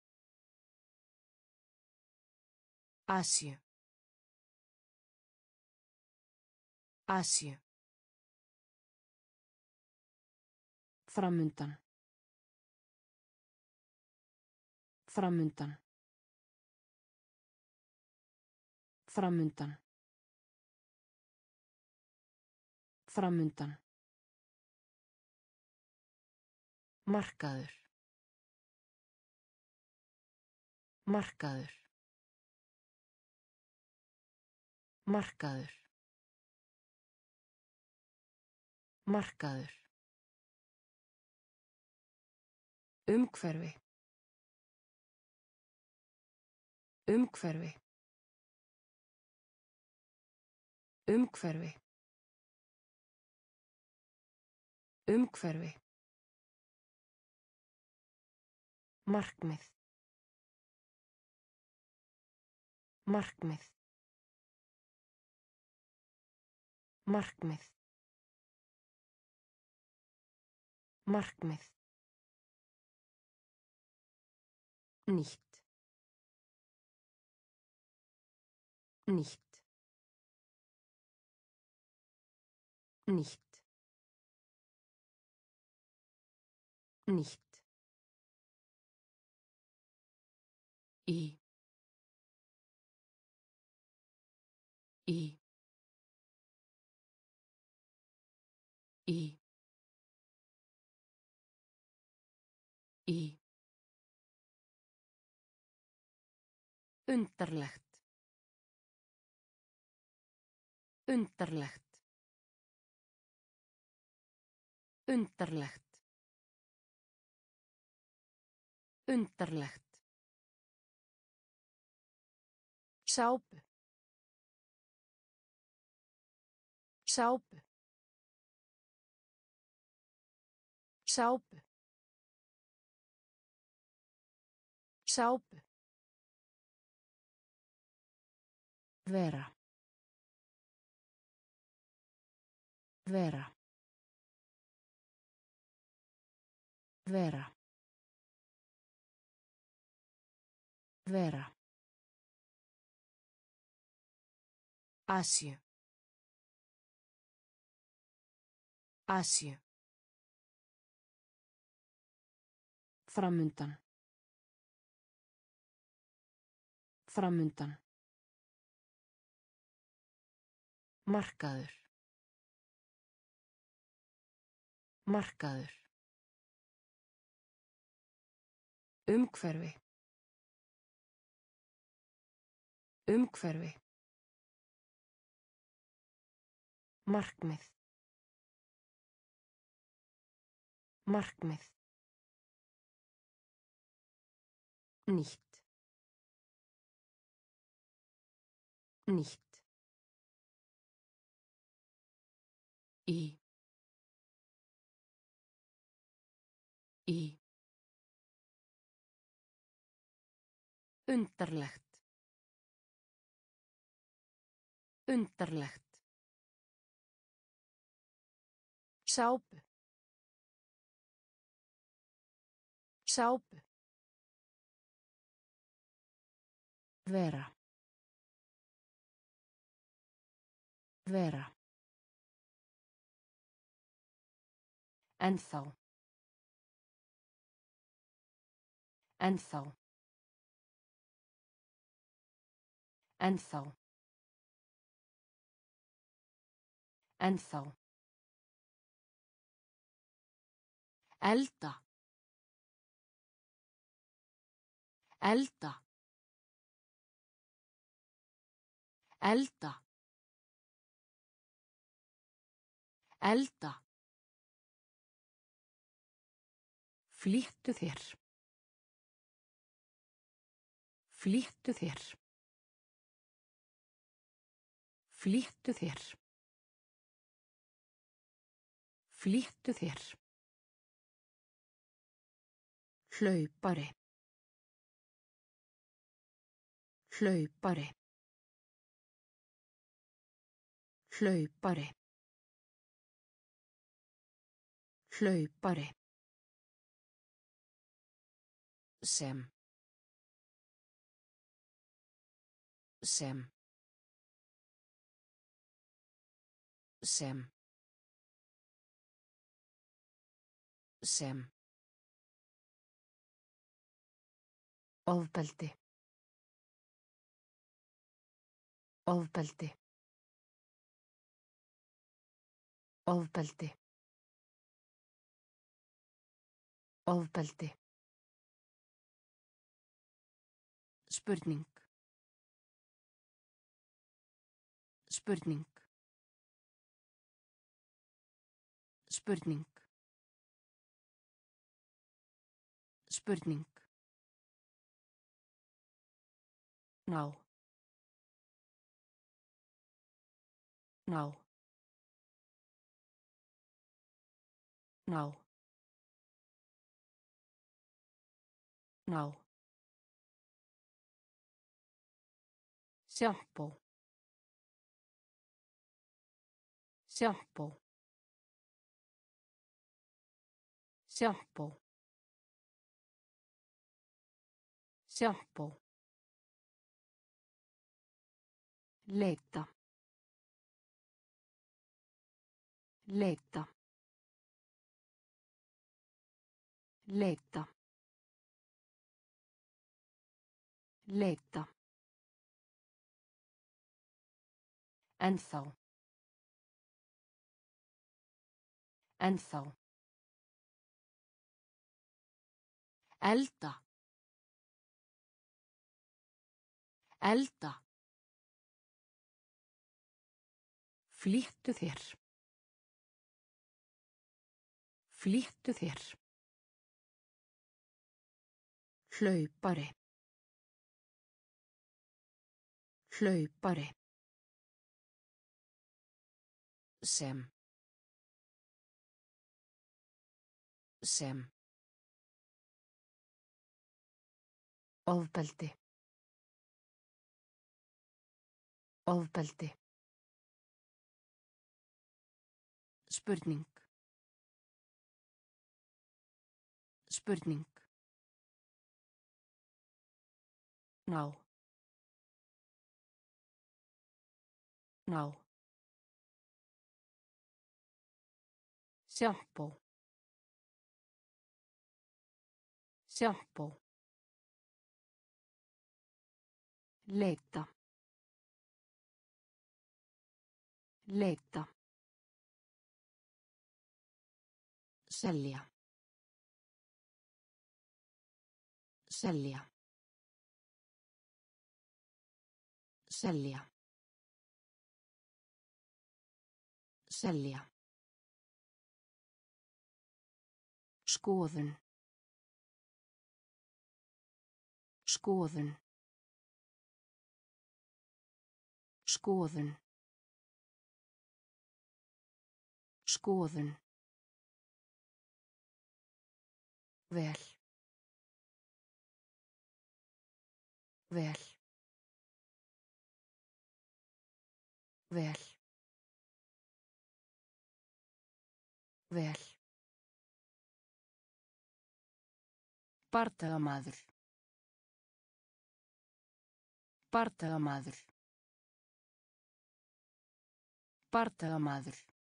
Asju. Asju. Framundan. Framundan. Framundan. Framundan. Markaður. Markaður. Markaður. Markaður. Umhverfi. Umhverfi. Umhverfi. Umhverfi. Markmið. Markmið. Markmið. Markmið. Nýtt. Nýtt. Nýtt. Nýtt. Í. Í. Í. Í. Undarlegt. Undarlegt. Undarlegt. Undarlegt. Sápu. Sápu. Sápu. Sápu. Vera. Vera. Vera. Vera. Asju. Asju. Framundan. Framundan. Markaður. Markaður. Umhverfi. Umhverfi. Markmið. Markmið. Nýtt. Nýtt. Í. Í. Undarlegt. Undarlegt. Sápu. Sápu. Vera. Vera. Ennþá. Ennþá. Ennþá. Ennþá. Elda. Elda. Elda. Elda. Flýttu þér. Flýttu þér. Flýttu þér. Flýttu þér. Hlaupari. Hlaupari. Hlaupari. Hlaupari. Sem. Sem. Sem. Sem. Ofbeldi. Ofbeldi. Ofbeldi. Ofbeldi. Spurning. Spurning. Spurning. Spurning. Ná. Ná. Ná. Ná. Sjampó. Sjampó. Sjampó. Sjampó. Leita. Leita. Leita. Leita. Ennþá. Ennþá. Elda. Elda. Flýttu þér. Flýttu þér. Hlaupari. Hlaupari. Sem. Sem. Ofbeldi. Ofbeldi. Spurning. Spurning. Ná. Ná. Sjampó. Sjampó. Leita. Leita. Selja. Selja. Selja. Selja. Skoðun. Skoðun. Skoðun. Skoðun. Vel. Vel. Vel. Vel. Bardagamaður. Bardagamaður. Bardagamaður.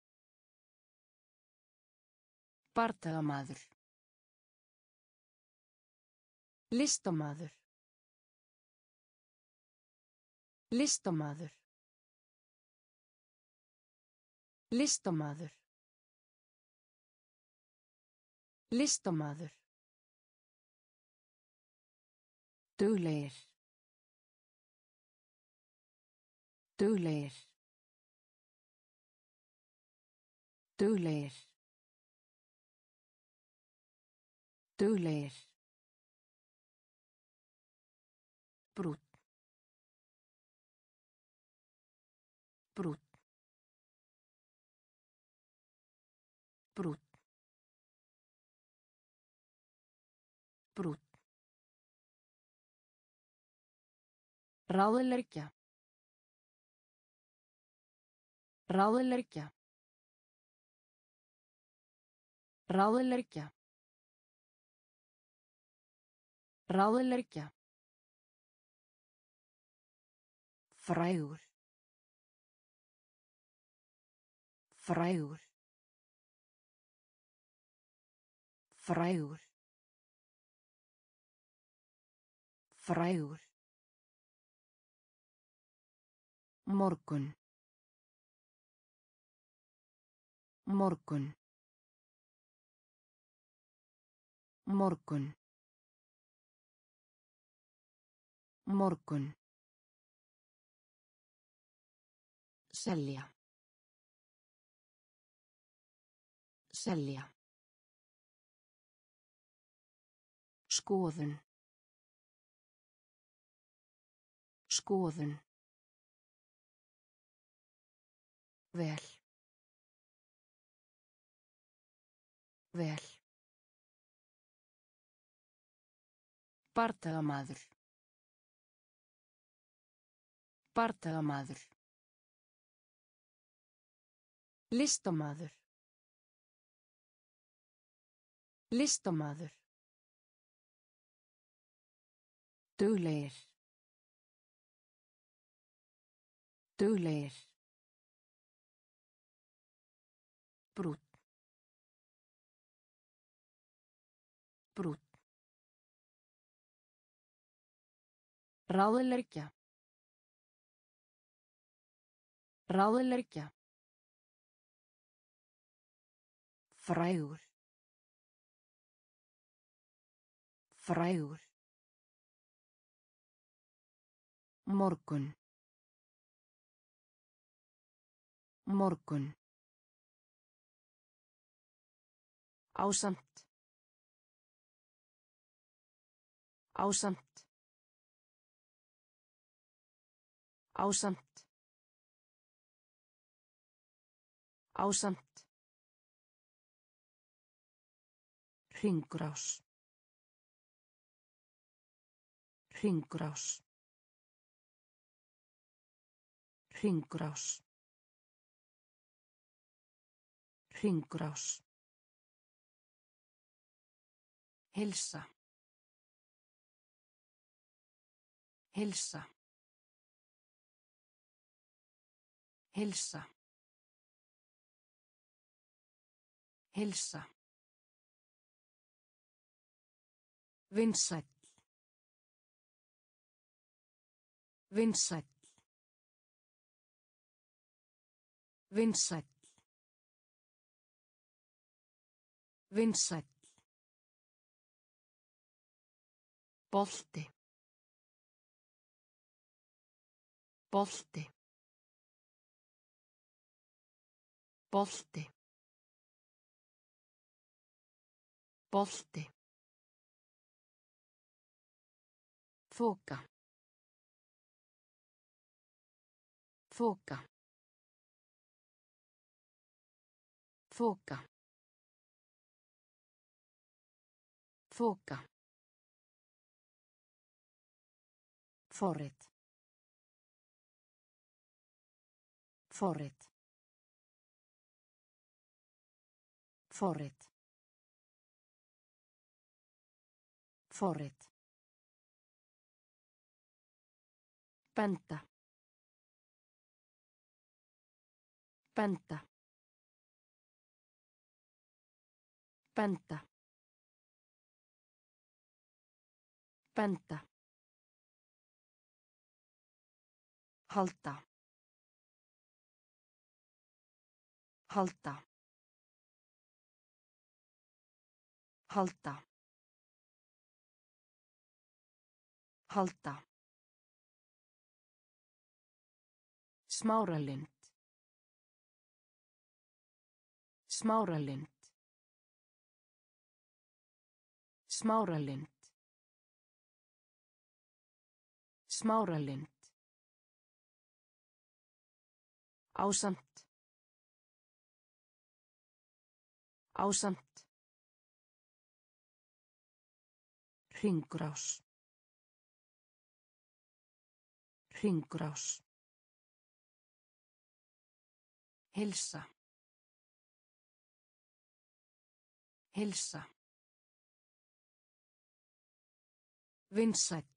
Bardagamaður. Listamaður. Listamaður. Listamaður. Listamaður. Duglegir. Duglegir. Duglegir. Duglegir. Brút. Brút. Brút. Brút. Ráðleggja. Ráðleggja. Ráðleggja. Ráðleggja. Frægur. Frægur. Frægur. Frægur. Morgun. Morgun. Morgun. Morgun. Selja. Selja. Skoðun. Skoðun. Vel. Vel. Bardagamaður. Bardagamaður. Listamaður. Listamaður. Duglegir. Duglegir. Brút. Brút. Ráðleggja. Ráðleggja. Frægur. Frægur. Morgun. Morgun. Ásamt. Ásamt. Ásamt. Ásamt. Hringrás. Hringrás. Hringrás. Hringrás. Heilsa. Heilsa. Heilsa. Heilsa. Vinsæll. Vinsæll. Vinsæll. Vinsæll. Bolti. Bolti. Bolti. Bolti. Þoka. Þoka. Þoka. Þoka. Forrit. Forrit. Forrit. Forrit. Benda. Benda. Benda. Benda. Halda. Halda. Halda. Halda. Smáralind. Smáralind. Smáralind. Smáralind. Ásamt. Ásamt. Hringrás. Hringrás. Heilsa. Heilsa. Vinsæll.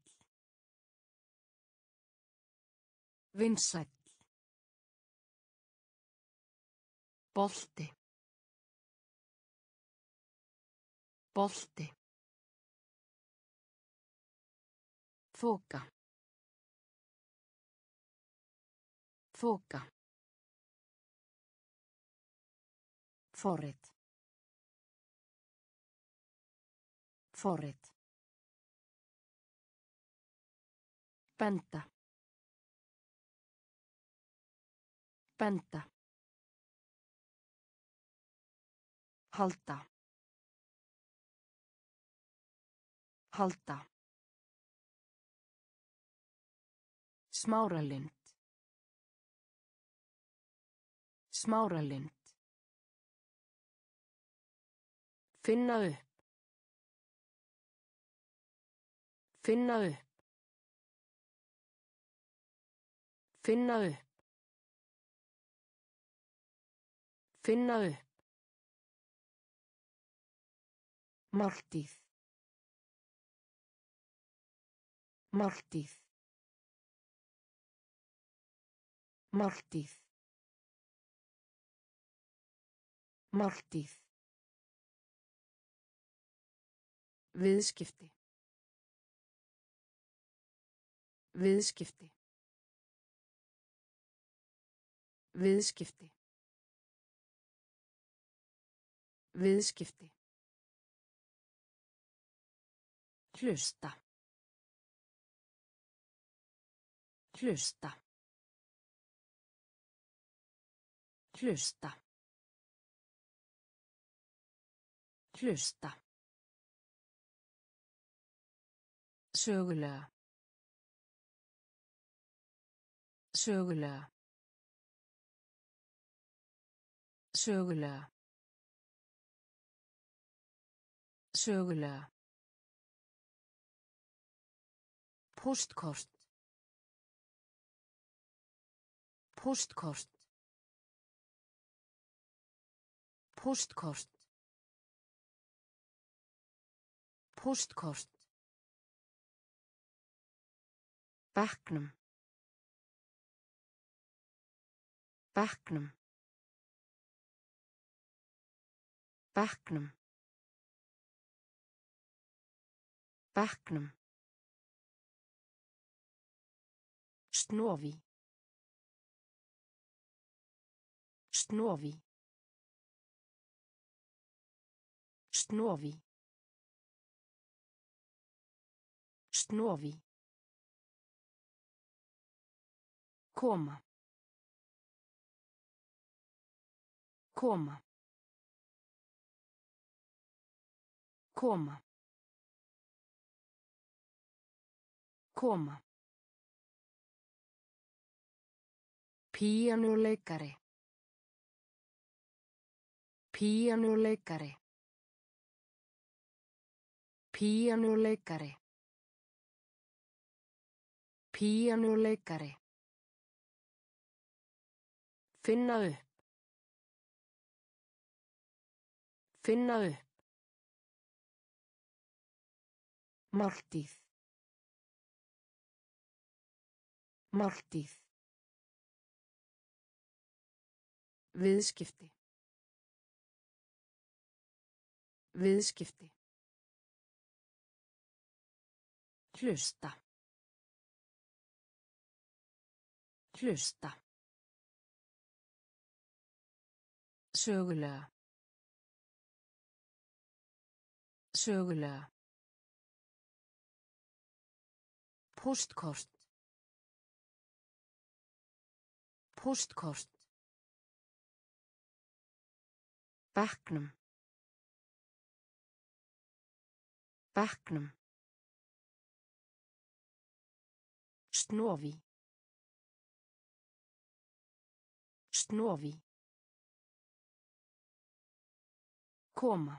Vinsæll. Bolti. Bolti. Þoka. Þoka. Forrit. Forrit. Benda. Benda. Halda. Halda. Smáralind. Smáralind. Finna upp. Finna upp. Finna upp. Finna upp. Máltíð. Máltíð. Máltíð. Máltíð. Viðskipti. Viðskipti. Viðskipti. Viðskipti. Hlusta. Hlusta. Hlusta. Hlusta. Sögulega. Sögulega. Sögulega. Sögulega. Póstkort. Póstkort. Póstkort. Póstkort. Bekknum. Bekknum. Bekknum. Bekknum. Snovi. Snovi. Snovi. Snovi. Koma. Koma. Koma. Koma. Píanóleikari. Píanóleikari. Píanóleikari. Píanóleikari. Finna upp. Finna upp. Máltíð. Máltíð. Viðskipti. Viðskipti. Hlusta. Hlusta. Sögulega. Sögulega. Póstkort. Póstkort. Bekknum. Bekknum. Snovi. Snovi. Koma.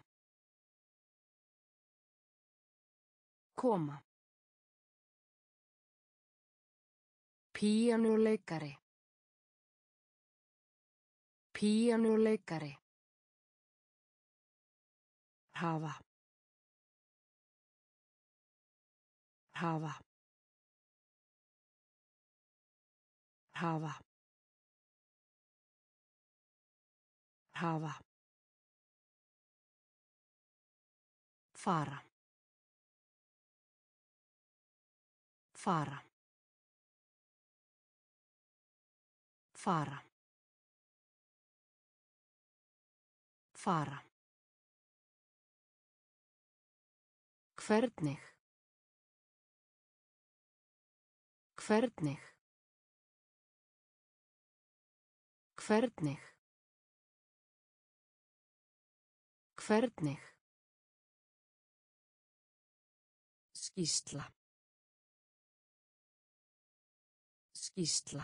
Koma. Píanóleikari. Píanóleikari. Hafa. Hafa. Hafa. Hafa. Fara. Fara. Fara. Fara. Hvernig. Hvernig. Hvernig. Hvernig. Skýrsla. Skýrsla.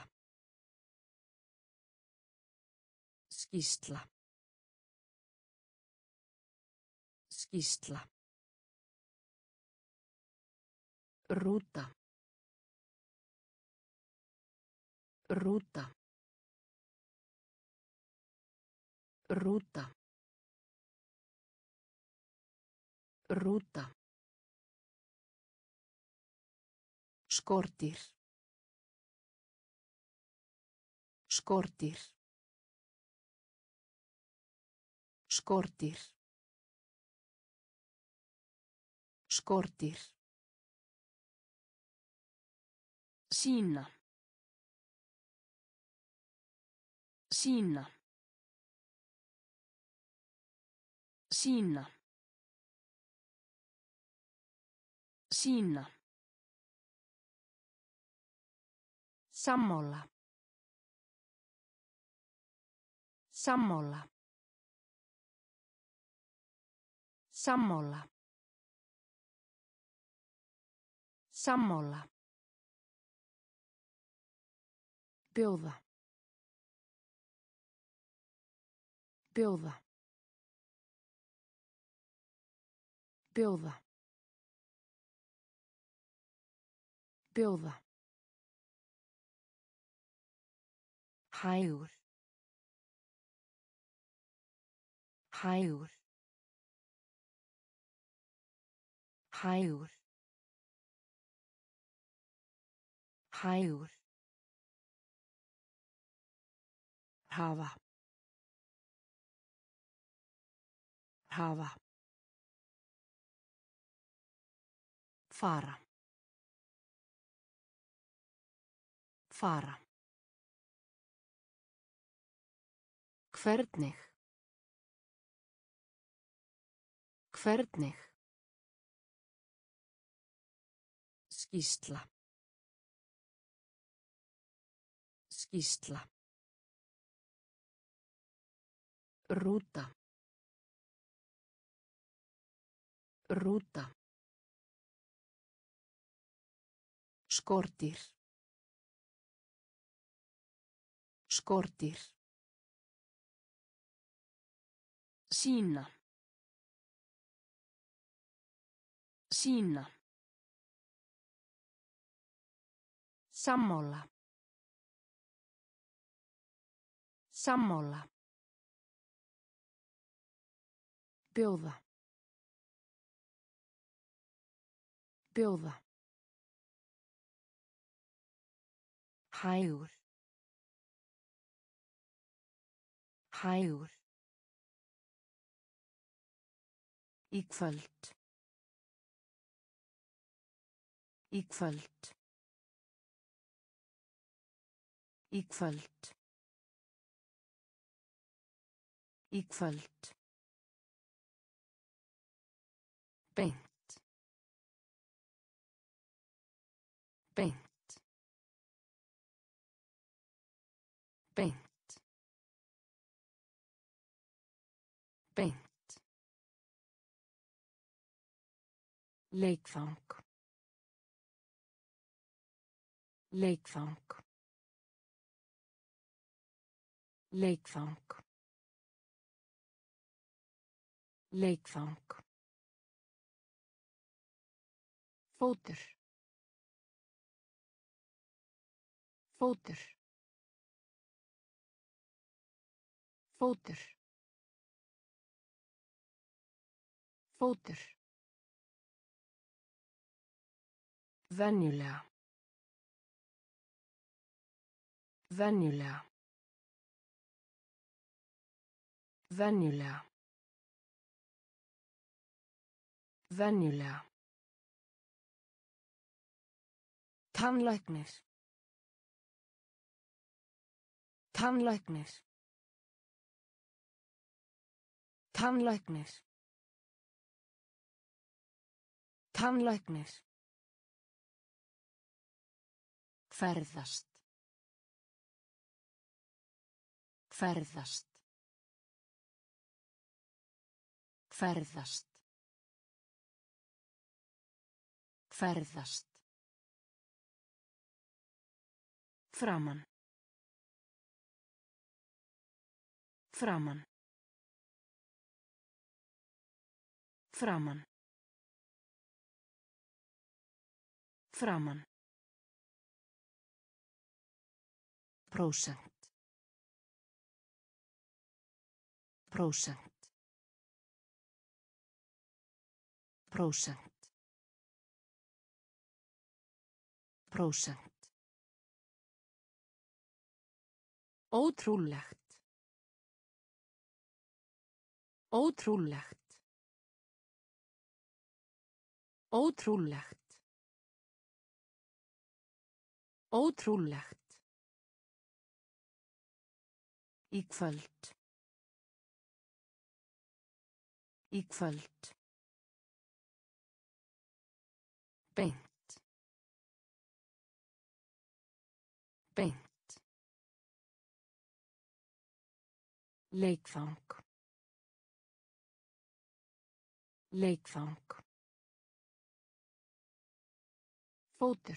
Skýrsla. Skýrsla. Rúta. Rúta. Rúta. Rúta. Skordýr. Skordýr. Skordýr. Skordýr. Sýna. Sýna. Sýna. Sýna. Sammála. Sammála. Sammála. Sammála. Bjóða. Bjóða. Bjóða. Bjóða. Hægur. Hægur. Hægur. Hægur. Hafa. Hafa. Fara. Fara. Hvernig. Hvernig. Skýrsla. Skýrsla. Rúta. Rúta. Skordýr. Skordýr. Sýna. Sýna. Sammála. Sammála. Bjóða. Bjóða. Hægur. Hægur. Í kvöld. Í kvöld. Í kvöld. Í kvöld. Beint. Beint. Beint. Beint. Leikfang. Leikfang. Leikfang. Leikfang. Fótur. Fótur. Fótur. Fótur. Venjulega. Venjulega. Venjulega. Venjulega. Tannlæknir. Tannlæknir. Tannlæknir. Tannlæknir. Ferðast. Ferðast. Ferðast. Ferðast. Framan. Framan. Framan. Framan. Prósent. Prósent. Prósent. Prósent. Ótrúlegt. Ótrúlegt. Ótrúlegt. Ótrúlegt. Í kvöld. Í kvöld. Beint. Beint. Leikfang. Leikfang. Fótur.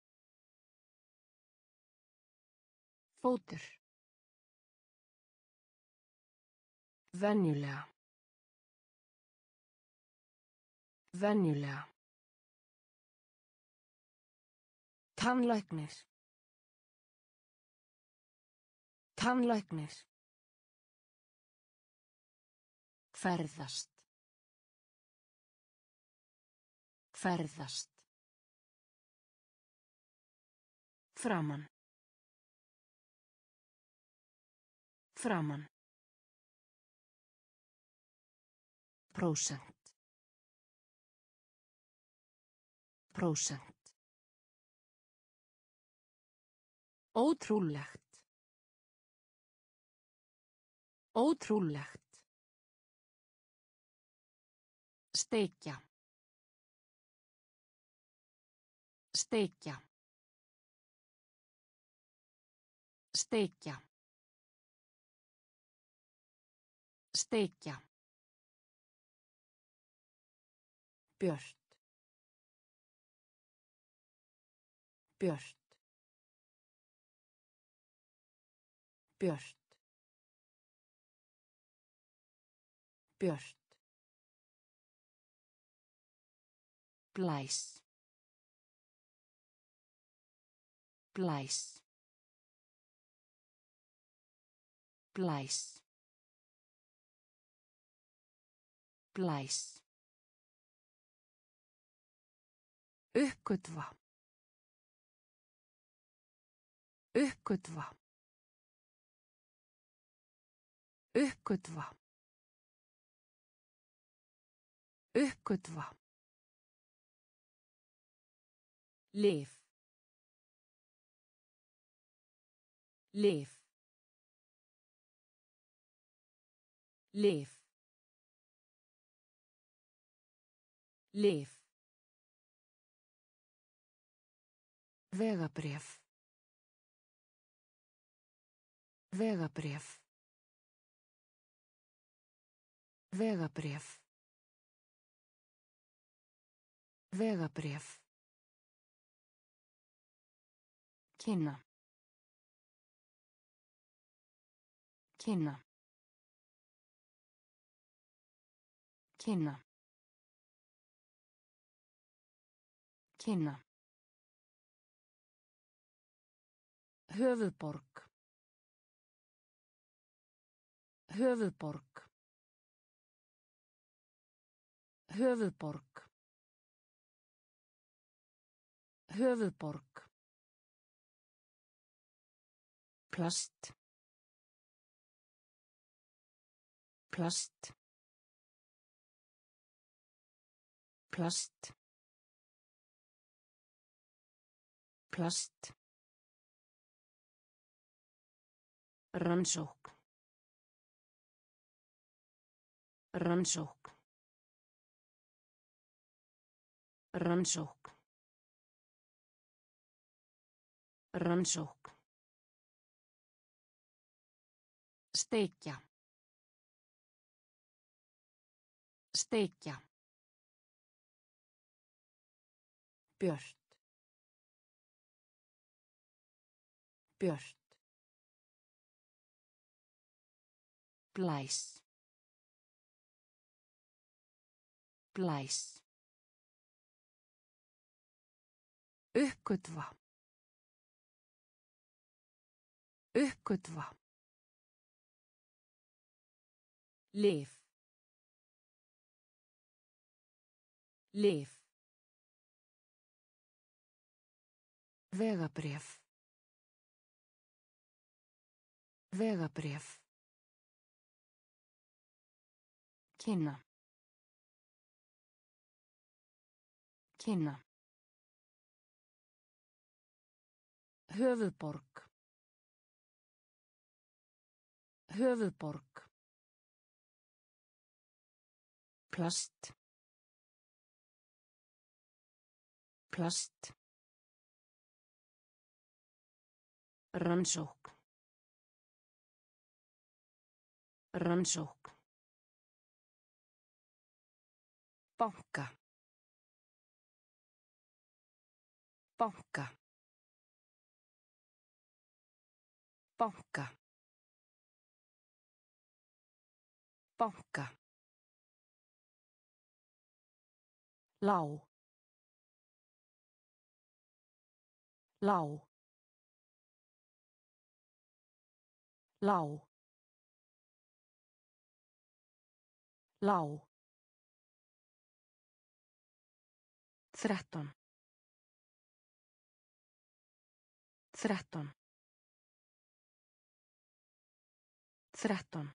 Fótur. Venjulega. Venjulega. Tannlæknir. Tannlæknir. Ferðast. Ferðast. Framan. Framan. Prósent. Prósent. Ótrúlegt. Ótrúlegt. Steikja. Steikja. Steikja. Steikja. Björt. Björt. Björt. Björt. Blæs. Blæs. Blæs. Blæs. Uppgötva. Uppgötva. Uppgötva. Uppgötva. Lyf. Lyf. Lyf. Lyf. Vegabréf. Vegabréf. Vegabréf. Vegabréf. Kynna. Kynna. Kynna. Kynna. Höfuðborg. Höfuðborg. Höfuðborg. Höfuðborg. Plast. Plast. Plast. Plast. Rannsókn. Rannsókn. Rannsókn. Rannsókn. Steikja. Steikja. Björt. Björt. Blæs. Blæs. Uppgötva. Uppgötva. Lyf. Lyf. Vegabréf. Vegabréf. Kynna. Kynna. Höfuðborg. Höfuðborg. Plast. Plast. Rannsókn. Rannsókn. Banka. Banka. Banka. Banka. Lág. Lág. Lág. Lág. Þrettán. Þrettán. Þrettán.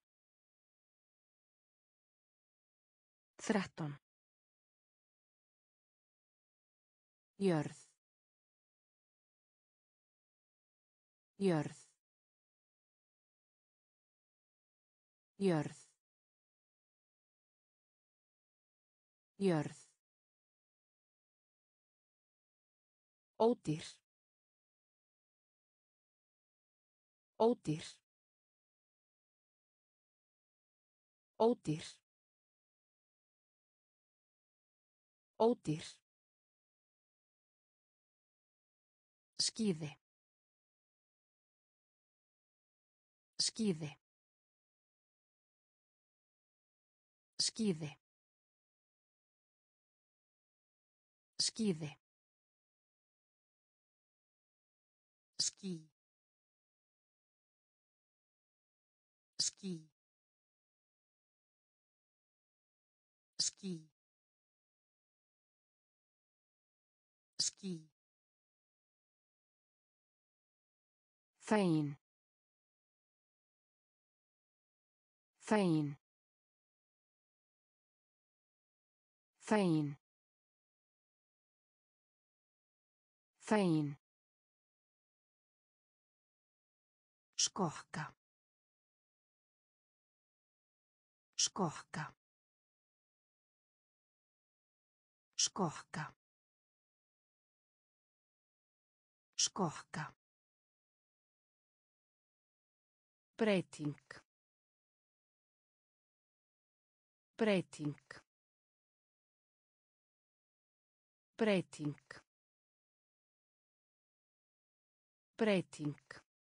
Þrettán. Jörð. Jörð. Jörð. Jörð. Ódýr. Ódýr. Ódýr. Ódýr. Skíði. Skíði. Skíði. Skíði. Ský. Ský. Ský. Ský. Fegin. Fegin. Fegin. Fegin. Skokka. Skokka. Skokka. Skokka. Breyting. Breyting. Breyting. Breyting.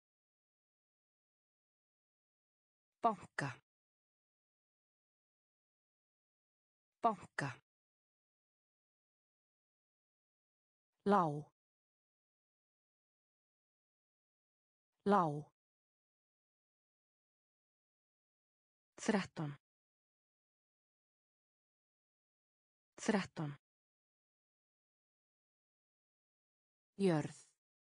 Banka. Banka. Lág. Lág. Þrettán. Þrettán. Jörð.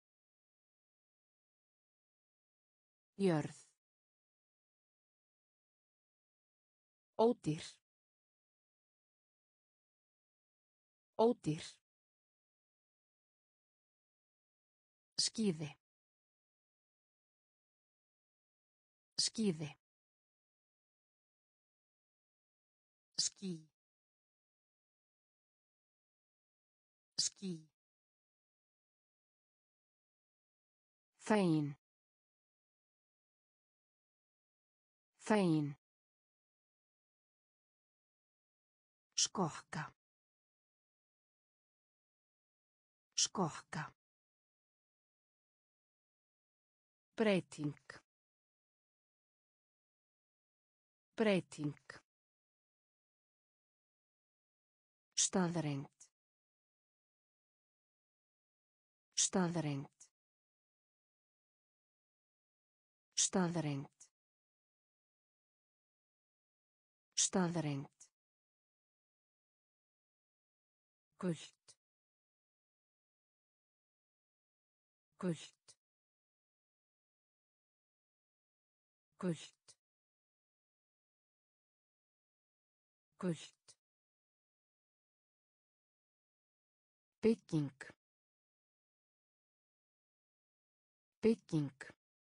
Jörð. Ódýr. Ódýr. Skíði. Skíði. Ský. Ský. Fegin. Fegin. Skokka. Skokka. Breyting. Breyting. Staðreynd. Staðreynd. Staðreynd. Staðreynd. Gult. Gult. Gult. Gult. Bygging. Bygging.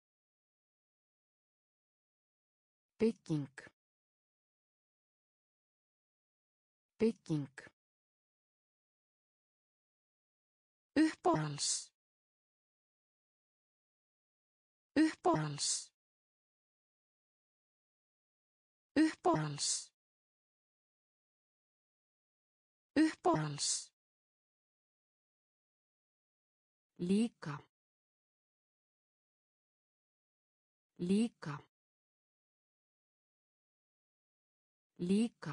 Bygging. Bygging. Uppáhalds. Uppáhalds. Uppáhalds. Uppáhalds. Líka. Líka. Líka.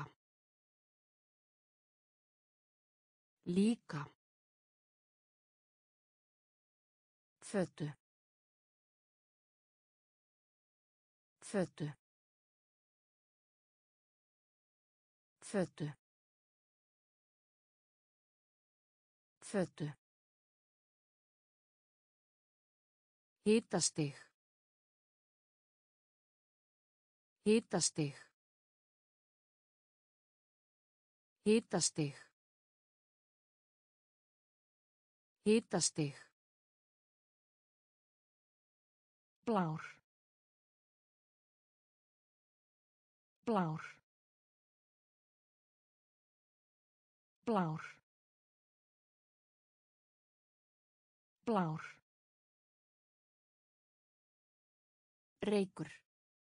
Líka. Fötu. Fötu. Fötu. Fötu. Hitastig. Hitastig. Hitastig. Hitastig. Blár. Blár. Blár. Blár. Reykur.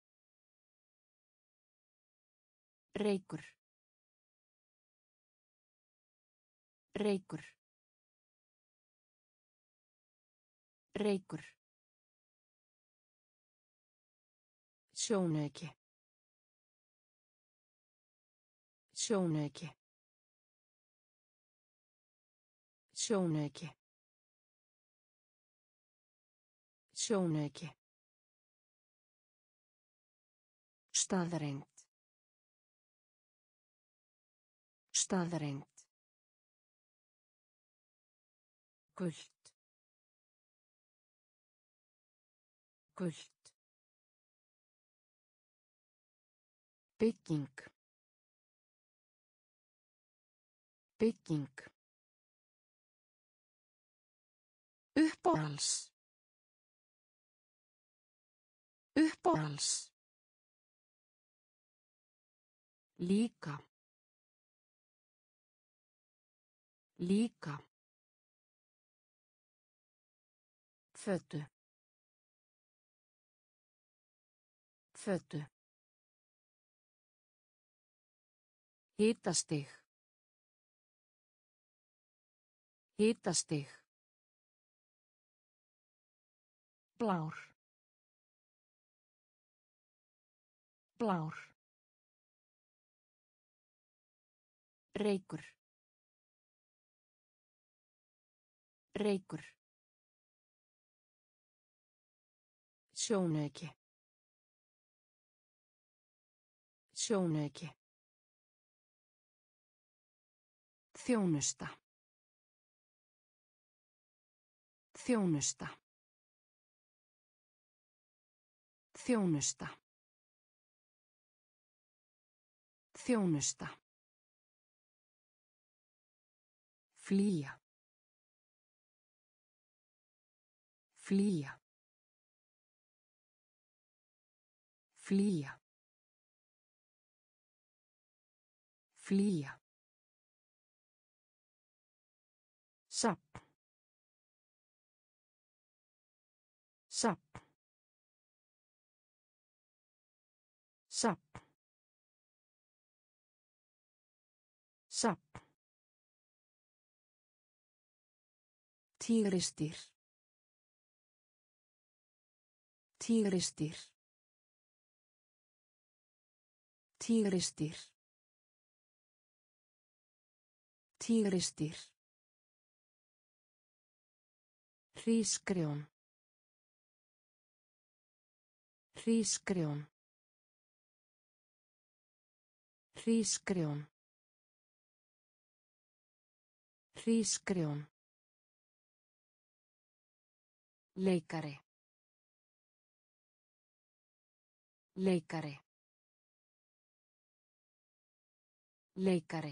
Reykur. Reykur. Reykur. Sjónauki. Sjónauki. Sjónauki. Sjónauki. Staðreynd. Staðreynd. Gult. Gult. Bygging. Bygging. Uppáhalds. Uppáhalds. Líka. Líka. Fötu. Fötu. Hitastig. Hitastig. Blár. Blár. Reykur. Reykur. Sjónauki. Sjónauki. Þjónusta. Þjónusta. Þjónusta. Þjónusta. Flýja. Flýja. Flýja. Flýja. Safn. Safn. Safn. Safn. Tígrisdýr. Tígrisdýr. Tígrisdýr. Tígrisdýr. Hrísgrjón. Hrísgrjón. Hrísgrjón. Hrísgrjón. Leikari. Leikari. Leikari.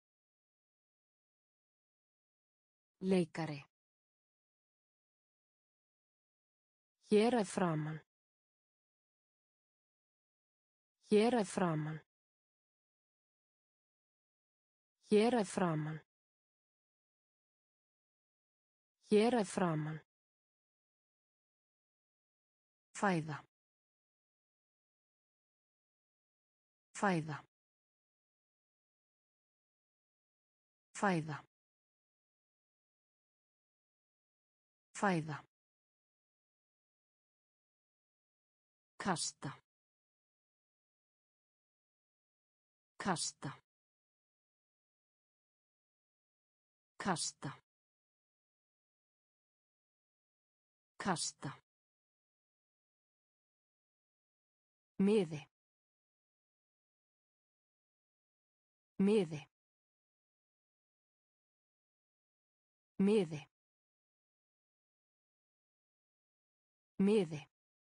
Leikari. Hér að framan. Hér að framan. Hér að framan. Hér að framan. Fæða. Fæða. Fæða. Fæða. Kasta. Kasta. Kasta. Kasta. Miði. Miði. Miði. Miði.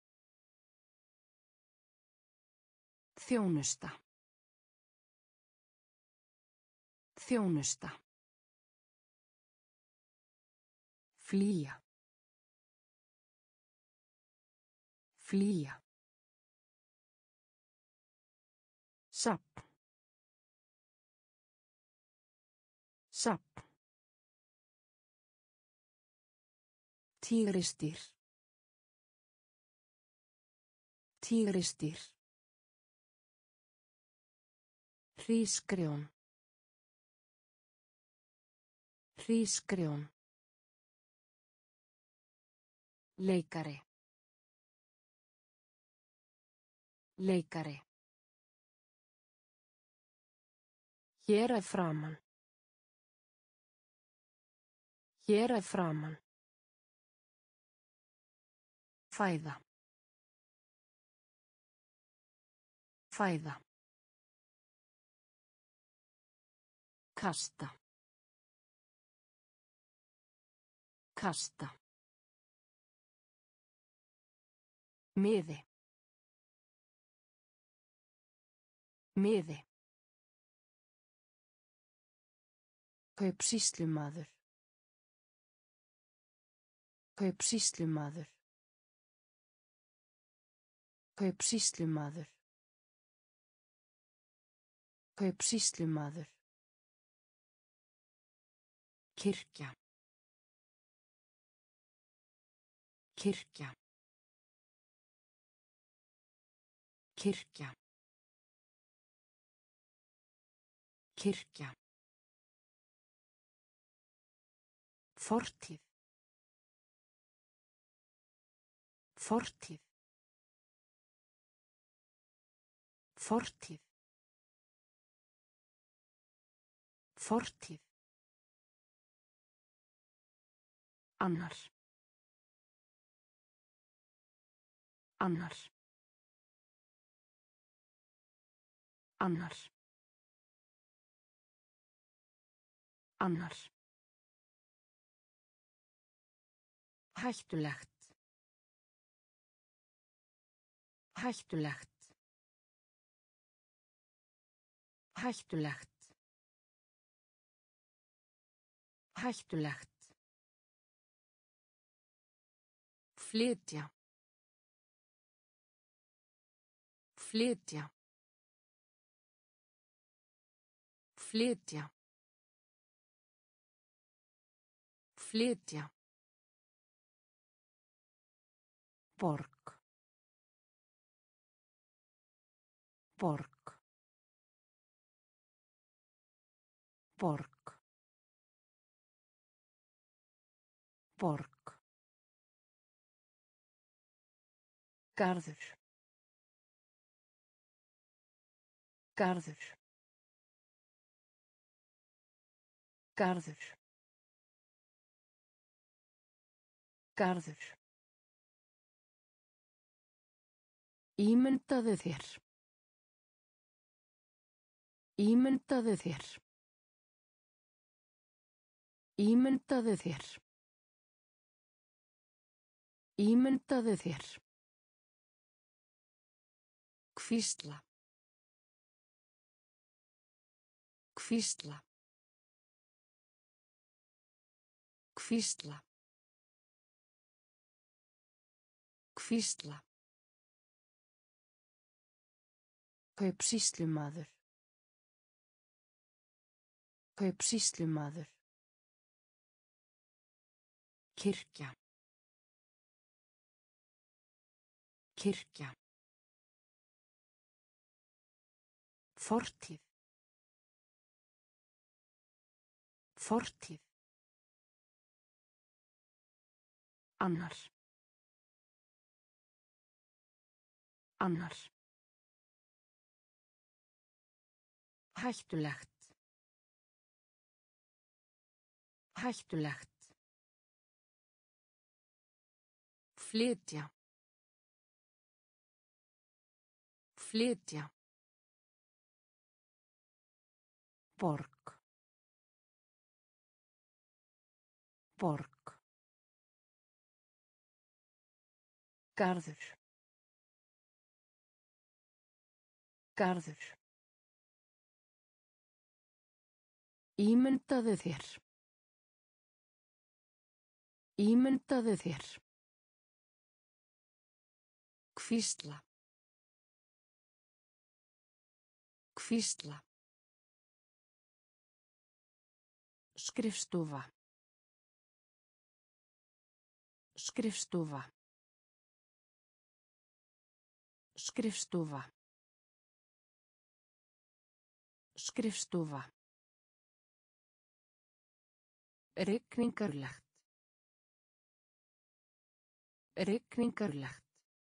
Þjónusta. Þjónusta. Flýja. Flýja. Safn. Safn. Tígrisdýr. Tígrisdýr. Hrísgrjón. Hrísgrjón. Leikari. Leikari. Hér að framan. Hér að framan. Fæða. Fæða. Kasta. Kasta. Miði. Miði. Kaupsýslumaður. Kaupsýslumaður. Kaupsýslumaður. Kaupsýslumaður. Kirkja. Kirkja. Kirkja. Kirkja. Fortíð. Fortíð. Fortíð. Fortíð. Annar. Annar. Annar. Annar. Hættulegt. Hættulegt. Hættulegt. Hættulegt. Flytja. Flytja. Flytja. Flytja. Borg. Borg. Borg. Borg. Garður. Garður. Garður. Garður. Ímyndaðu þér. Ímyndaðu þér. Ímyndaðu þér. Ímyndaðu þér. Hvísla. Hvísla. Hvísla. Hvísla. Kaupsýslumaður. Kaupsýslumaður. Kirkja. Kirkja. Fortíð. Fortíð. Annar. Annar. Hættulegt. Hættulegt. Flytja. Flytja. Borg. Borg. Garður. Garður. Ímyndaðu þér. Ímyndaðu þér. Hvísla. Hvísla. Skrifstofa. Skrifstofa. Skrifstofa. Skrifstofa. Rigningarlegt. Rigningarlegt.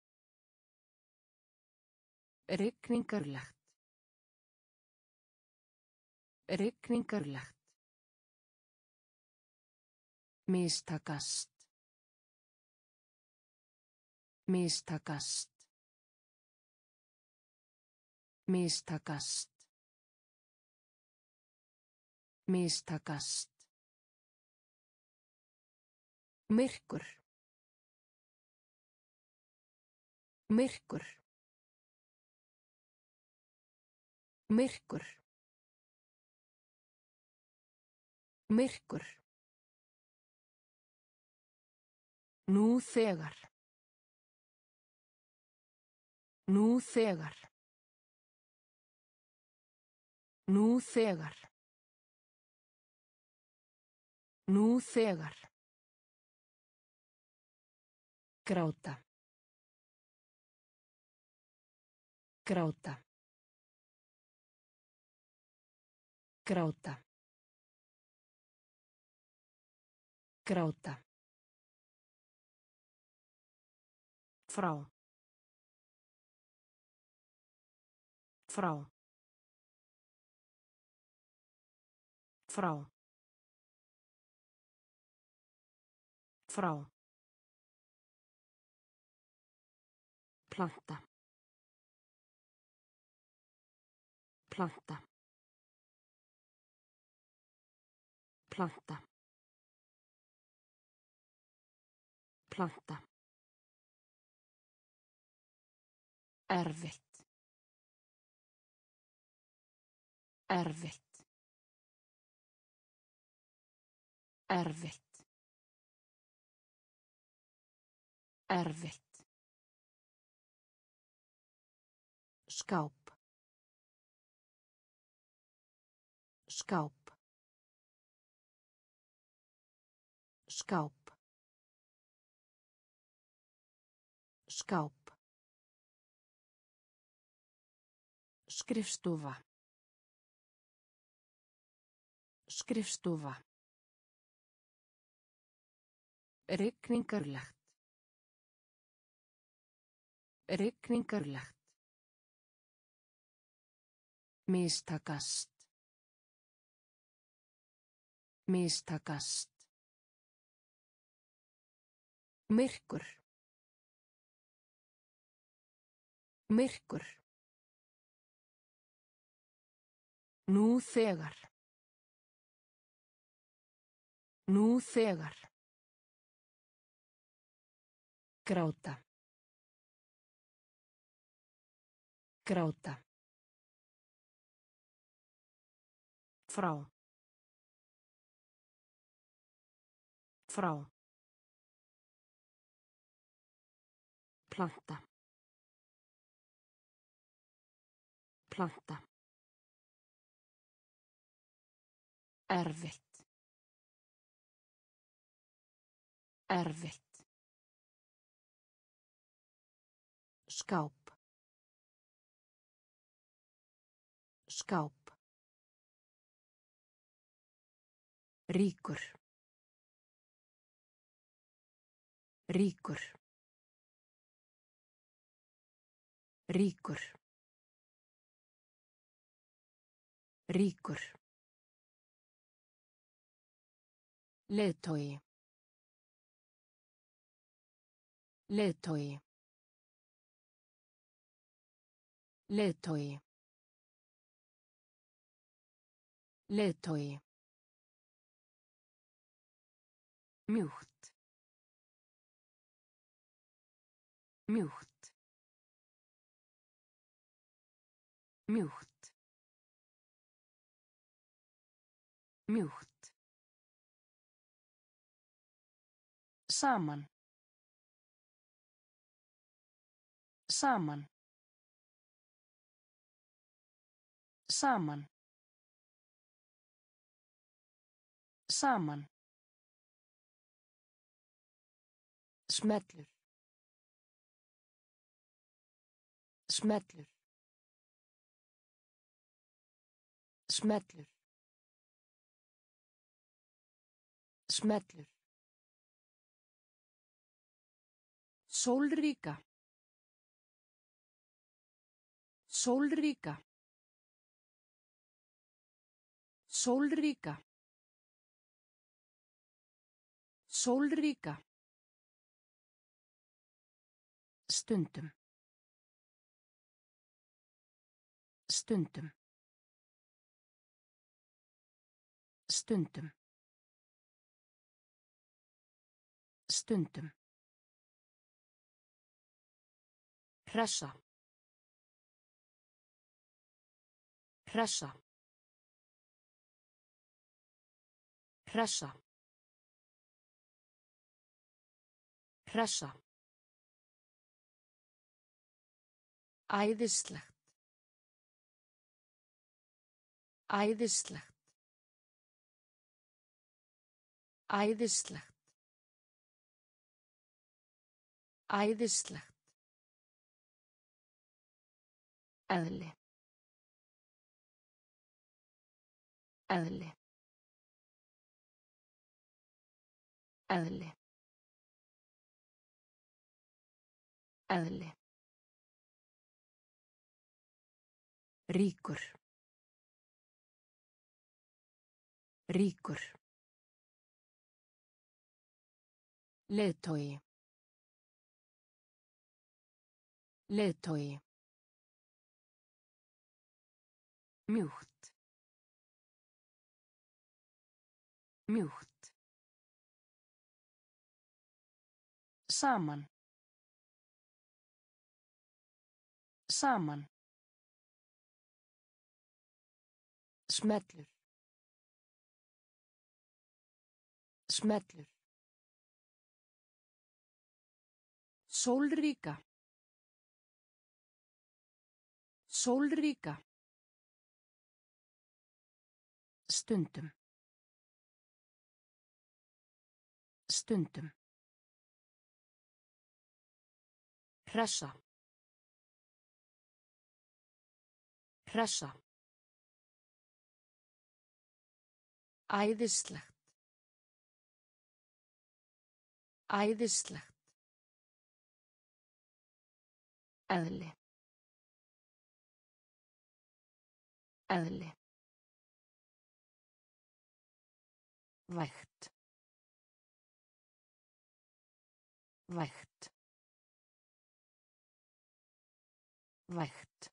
Rigningarlegt. Rigningarlegt. Mistakast. Mistakast. Mistakast. Mistakast. Myrkur. Myrkur. Myrkur. Myrkur. Nú þegar. Nú þegar. Nú þegar. Nú þegar. Gráta. Gráta. Gráta. Gráta. Frá. Frá. Frá. Frá. Planta. Planta. Planta. Planta. Erfitt. Erfitt. Erfitt. Erfitt. Skáp. Skáp. Skáp. Skáp. Skrifstofa. Skrifstofa. Rigningarlegt. Rigningarlegt. Mistakast. Mistakast. Myrkur. Myrkur. Nú þegar. Nú þegar. Gráta. Gráta. Frá. Frá. Planta. Planta. Erfitt. Erfitt. Skáp. Skáp. Ríkur. Ríkur. Ríkur. Ríkur. Leiðtogi. Leiðtogi. Leiðtogi. Leiðtogi. Mjúkt. Mjúkt. Mjúkt. Mjúkt. Saman. Saman. Saman. Saman. Smellur. Smellur. Smellur. Smellur. Sólríka. Sólríka. Sólríka. Sólríka. Stundum. Stundum. Stundum. Stundum. Hressa. Hressa. Hressa. Hressa. Æðislegt. Æðislegt. Æðislegt. Æðislegt. Eðli. Eðli. Eðli. Eðli. Ríkur. Ríkur. Leiðtogi. Leiðtogi. Mjúkt. Mjúkt. Saman. Saman. Smellur. Smellur. Sólríka. Sólríka. Stundum. Stundum. Hressa. Hressa. Æðislegt. Æðislegt. Eðli. Eðli. Vægt. Vægt. Vægt.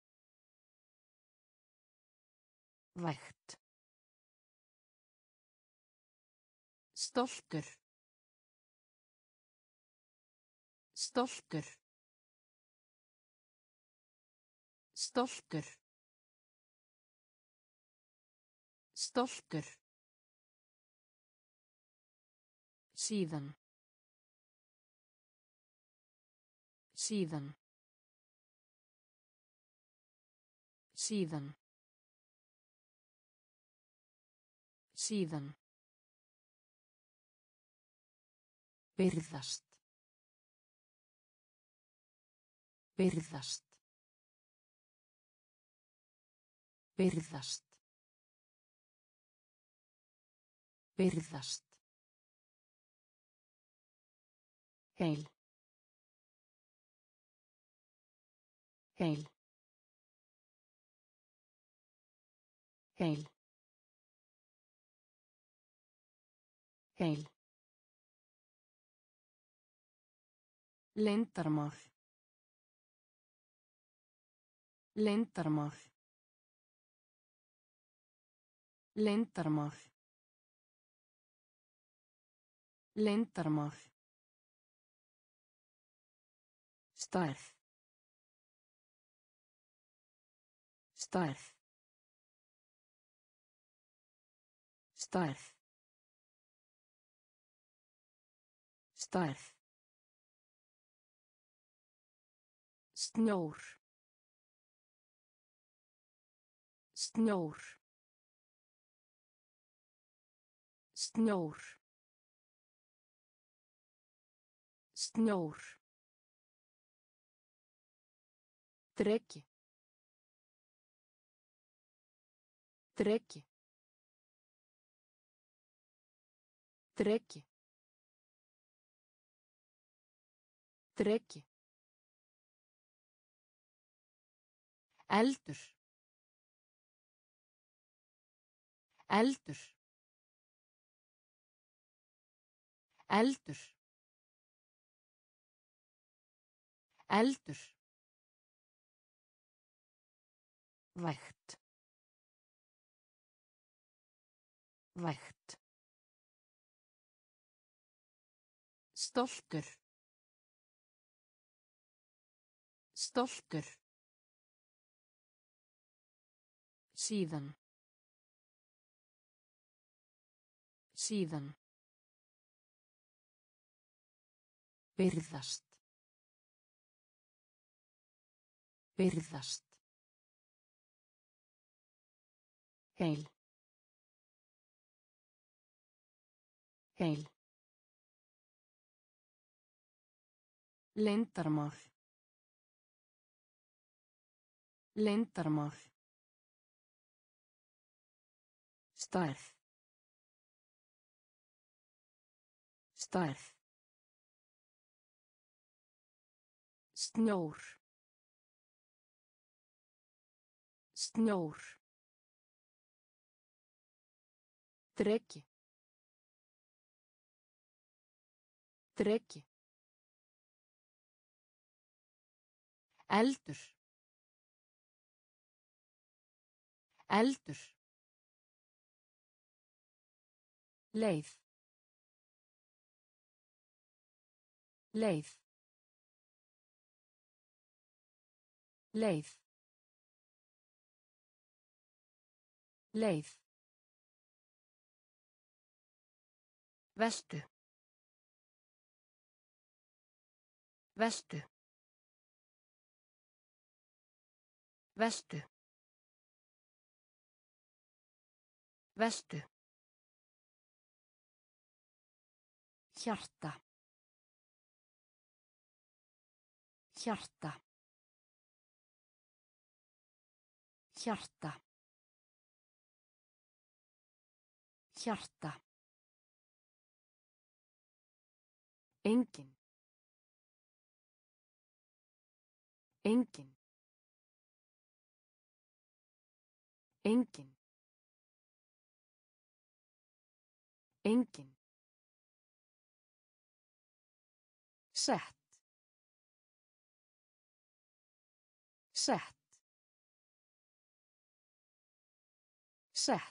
Vægt. Stoltur. Stoltur. Stoltur. Stoltur. Síðan. Síðan. Síðan. Síðan. Byrðast. Byrðast. Byrðast. Byrðast. Heil. Heil. Heil. Heil. Leyndarmál. Leyndarmál. Leyndarmál. Leyndarmál. Stærð. Stærð. Stærð. Stærð. Snjór. Snjór. Snjór. Snjór. Dreki. Dreki. Dreki. Dreki. Eldur. Eldur. Eldur. Eldur. Vægt. Vægt. Stoltur. Stoltur. Síðan. Síðan. Byrðast. Byrðast. Heil. Heil. Leyndarmál. Leyndarmál. Stærð. Stærð. Snjór. Snjór. Dreki. Dreki. Eldur. Eldur. Leið. Leið. Leið. Leið. Veltu. Veltu. Veltu. Veltu. Hjarta. Hjarta. Hjarta. Hjarta. Engin. Engin. Engin. Engin. Sett. Sett. Sett.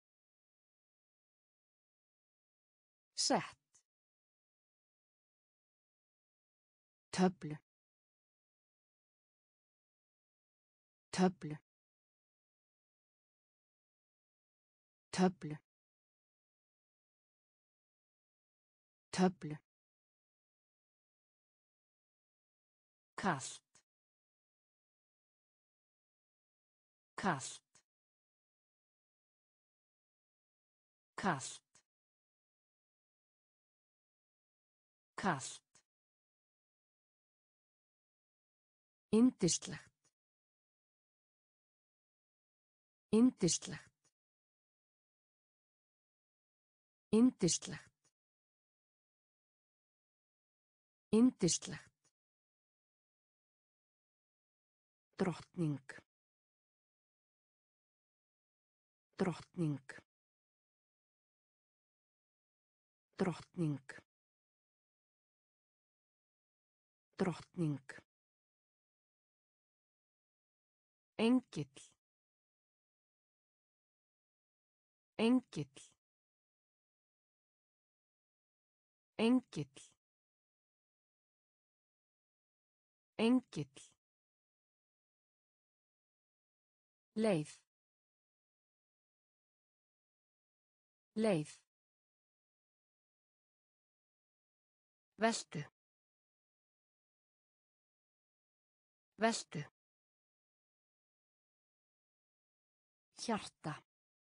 Sett. Töflu. Töflu. Töflu. Töflu. Kalt. Kalt. Kalt. Kalt. Yndislegt. Yndislegt. Yndislegt. Yndislegt. Drottning. Drottning. Drottning. Drottning. Engill. Engill. Engill. Engill. Leið. Leið. Veltu. Veltu. Hjarta.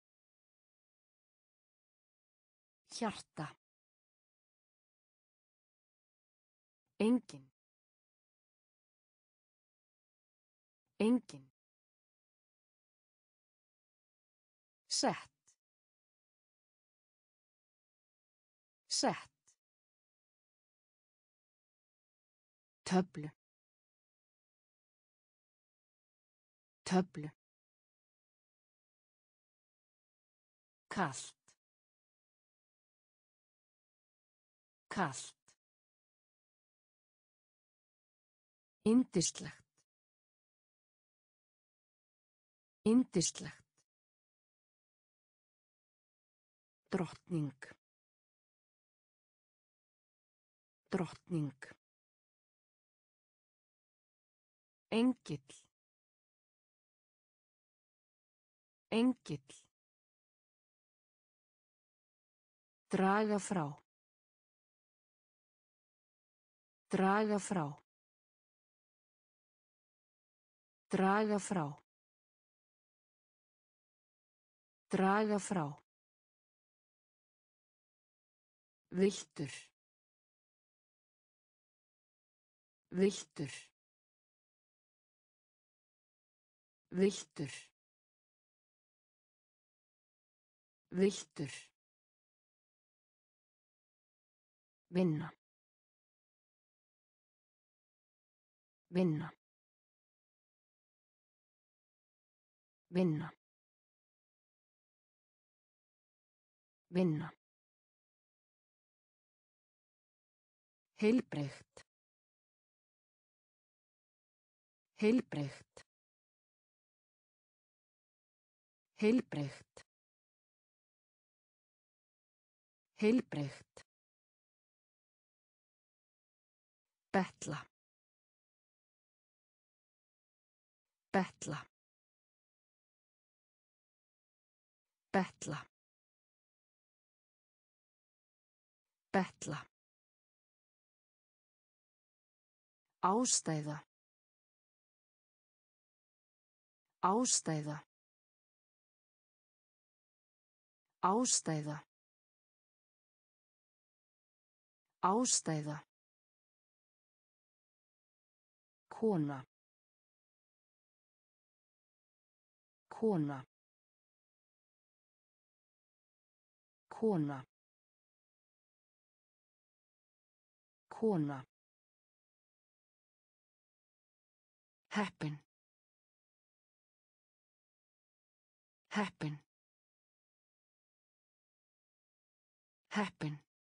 Hjarta. Engin. Engin. Sett. Sett. Töflu. Töflu. Kalt. Kalt. Yndislegt. Yndislegt. Drottning. Drottning. Engill. Engill. Draga frá. Draga frá. Draga frá. Draga frá. Villtur. Villtur. Villtur. Villtur. Vinna. Vinna. Vinna. Vinna. Heilbrigt. Heilbrigt. Heilbrigt. Heilbrigt. Betla. Betla. Betla. Betla. Ástæða. Ástæða. Ástæða. Ástæða. Kona. Kona. Kona. Kona. Heppin. Heppin. Heppin.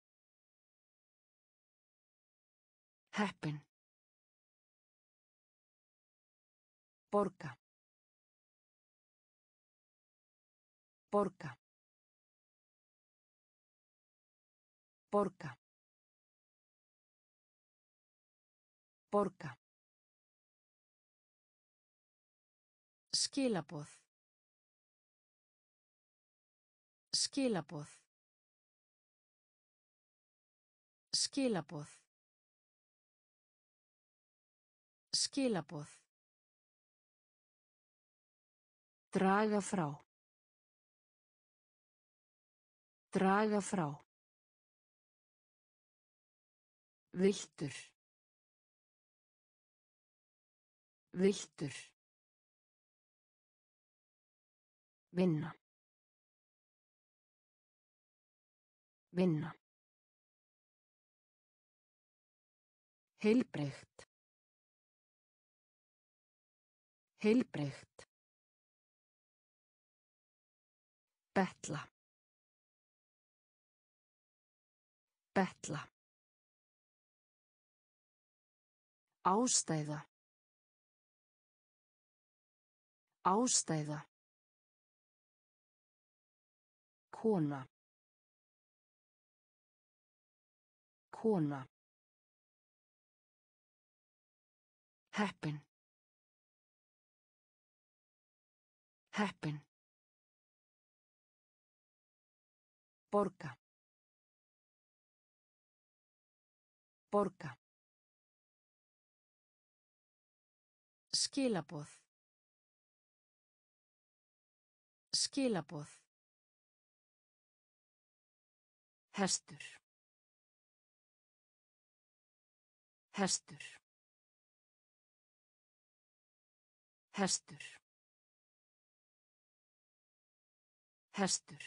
Heppin. Borga. Borga. Borga. Borga. Skilaboð. Skilaboð. Skilaboð. Skilaboð. Draga frá. Draga frá. Villtur. Villtur. Vinna. Vinna. Heilbrigt. Heilbrigt. Betla. Betla. Ástæða. Ástæða. Kona. Kona. Heppin. Heppin. Borga. Borga. Skilaboð. Skilaboð. Hestur. Hestur. Hestur. Hestur.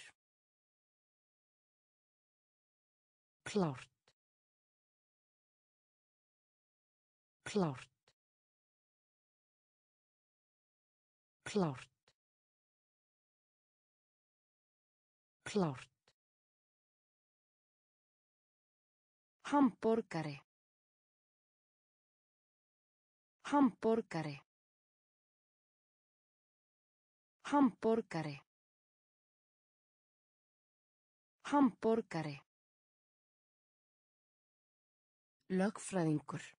Klárt. Klárt. Klárt. Klárt. Hamborgari. Hamborgari. Hamborgari. Hamborgari. Lögfræðingur.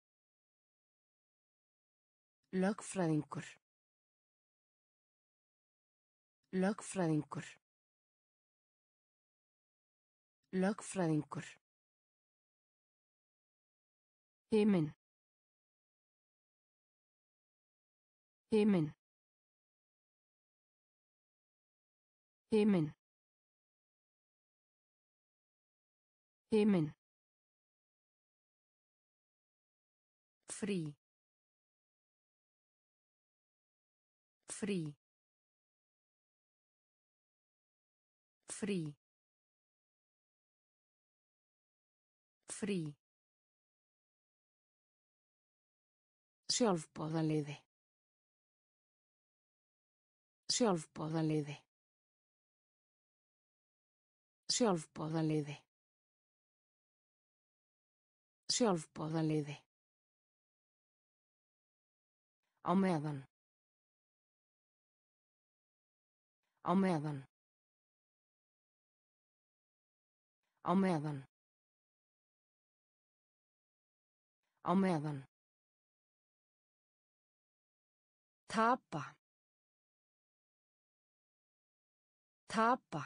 Lögfræðingur. Lögfræðingur. Lögfræðingur. Himinn. Himinn. Himinn. Himinn. Frí. Frí. Frí. Frí. Sjálfboðaliði. Sjálfboðaliði. Sjálfboðaliði. Sjálfboðaliði. Á meðan. Á meðan. Á meðan. Á meðan. Tapa. Tapa.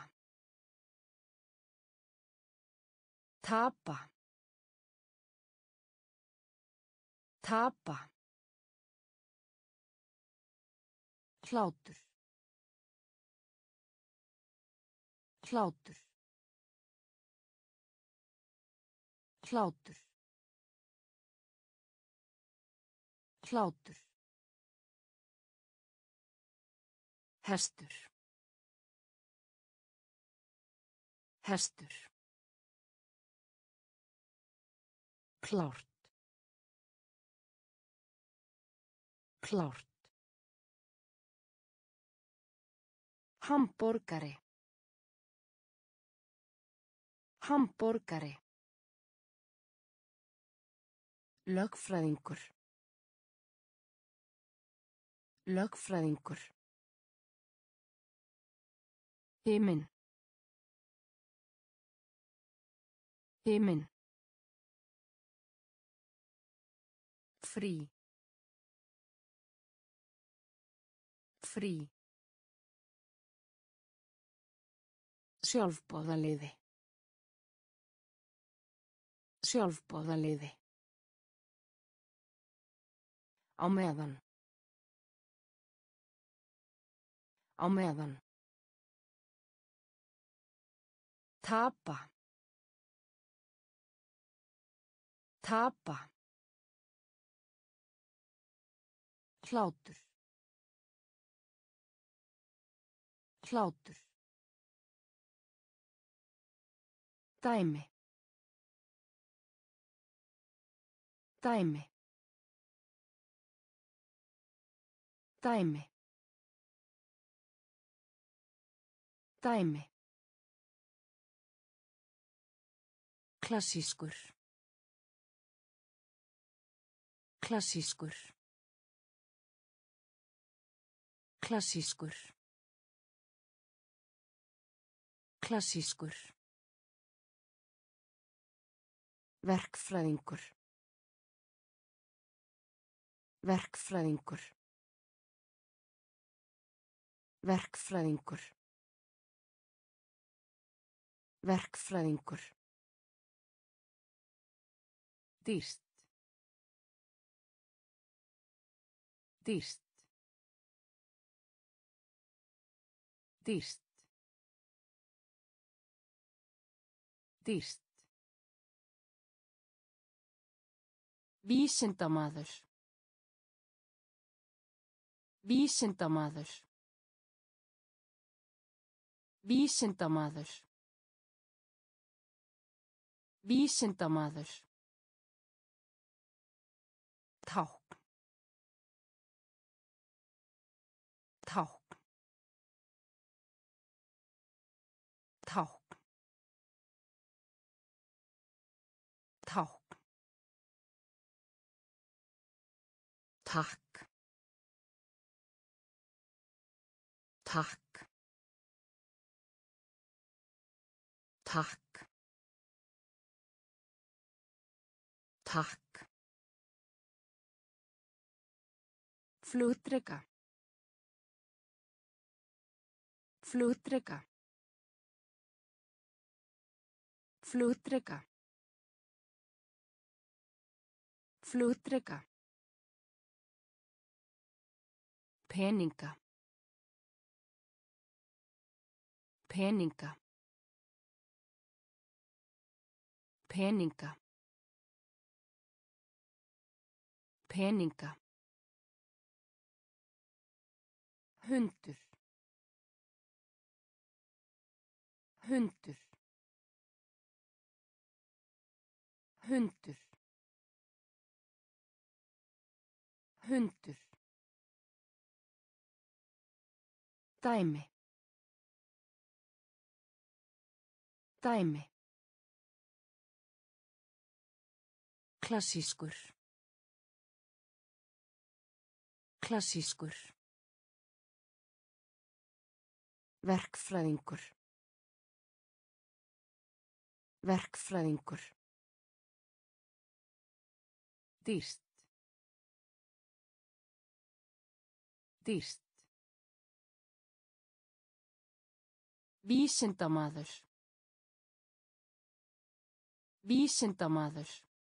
Tapa. Tapa. Hlátur. Hlátur. Hlátur. Hlátur. Hestur. Hestur. Klárt. Klárt. Hamborgari. Hamborgari. Lögfræðingur. Lögfræðingur. Himinn. Himinn. Frí. Frí. Sjálfboðaliði. Sjálfboðaliði. Á meðan. Á meðan. Tapa. Tapa. Hlátur. Hlátur. Dæmi. Dæmi. Dæmi. Dæmi. Klassískur. Klassískur. Klassískur. Klassískur. Verkfræðingur. Verkfræðingur. Verkfræðingur. Verkfræðingur. Dýrt. Dýrt. Dýrt. Dýrt. Vísindamaður. Vísindamaður. Vísindamaður. Vísindamaður. Tákn. Tákn. Tákn. Tákn. Takk. Takk. Takk. Takk. Flugdreka. Flugdreka. Flugdreka. Flugdreka. Peninga. Peninga. Peninga. Peninga. Hundur. Hundur. Hundur. Hundur. Dæmi. Dæmi. Klassískur. Klassískur. Verkfræðingur. Verkfræðingur. Dýrt. Dýrt. Vísindamaður. Vísindamaður.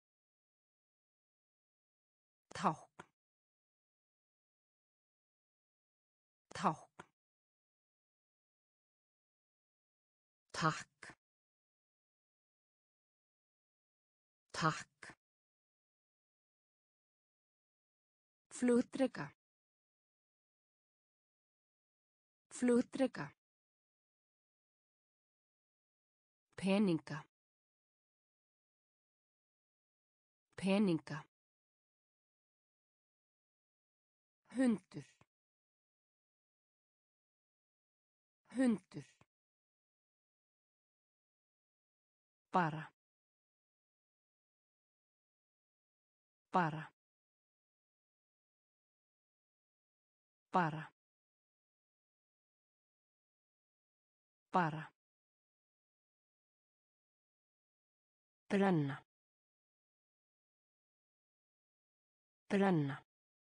Tákn. Tákn. Takk. Takk. Flugdreka. Flugdreka. Peninga. Peninga. Hundur. Hundur. Bara. Bara. Bara. Bara. Brenna. Brenna.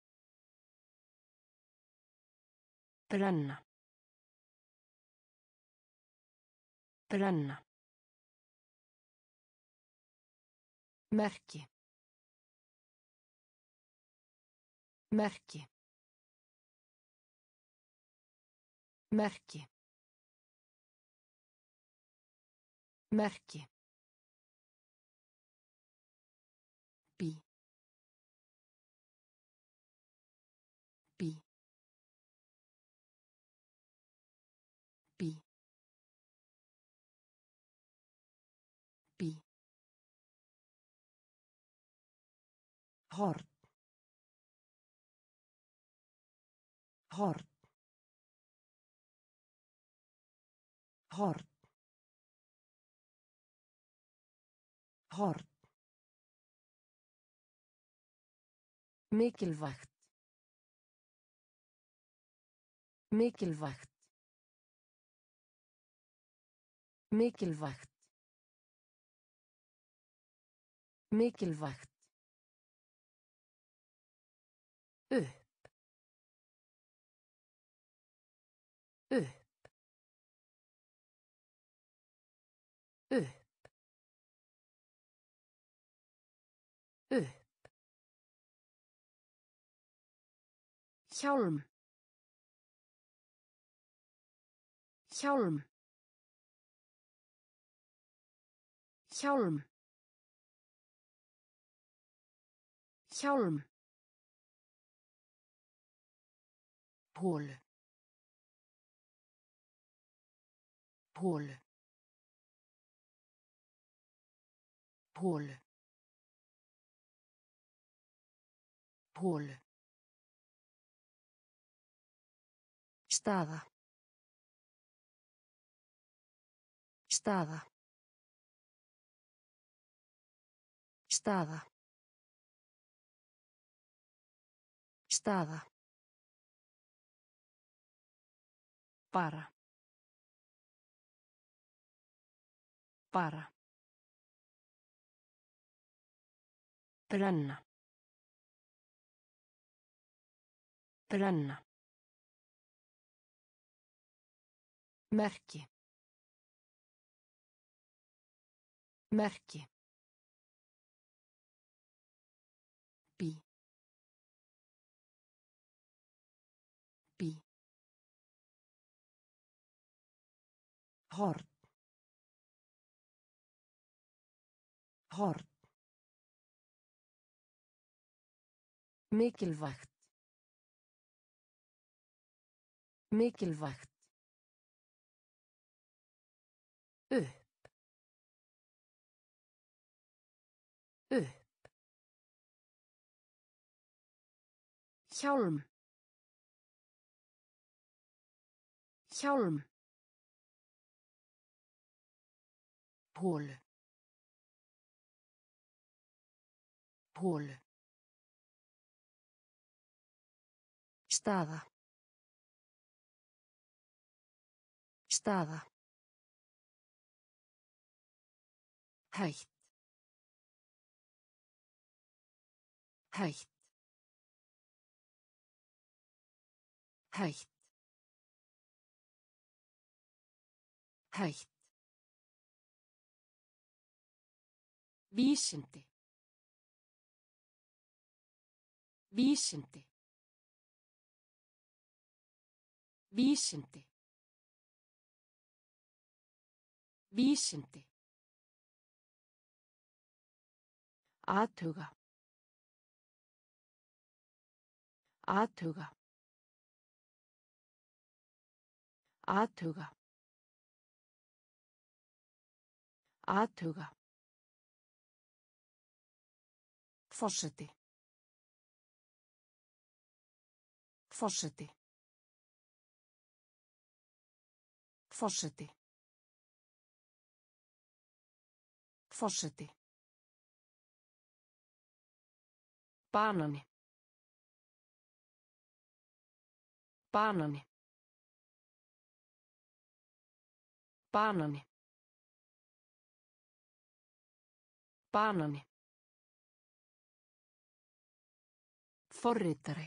Brenna. Brenna. Merki. Merki. Merki. Merki. Bí. Bí. Bí. Horn. Horn. Horn. Horn. Mikilvægt. Mikilvægt. Mikilvægt. Mikilvægt. Upp. Upp. Upp. Upp. Hjálm. Hjálm. Hjálm. Hjálm. Holu. Holu. Holu. Holu. Staða. Staða. Staða. Staða. Bara. Bara. Brenna. Brenna. Merki. Merki. Bí. Bí. Horn. Horn. Mikilvægt. Mikilvægt. Upp. Upp. Hjálm. Hjálm. Holu. Holu. Staða. Staða. Hætt. Hætt. Hætt. Hætt. Vísindi. Vísindi. Vísindi. Vísindi. Athuga. Athuga. Athuga. Athuga. Forseti. Forseti. Forseti. Forseti. Banani. Banani. Banani. Banani. Forritari.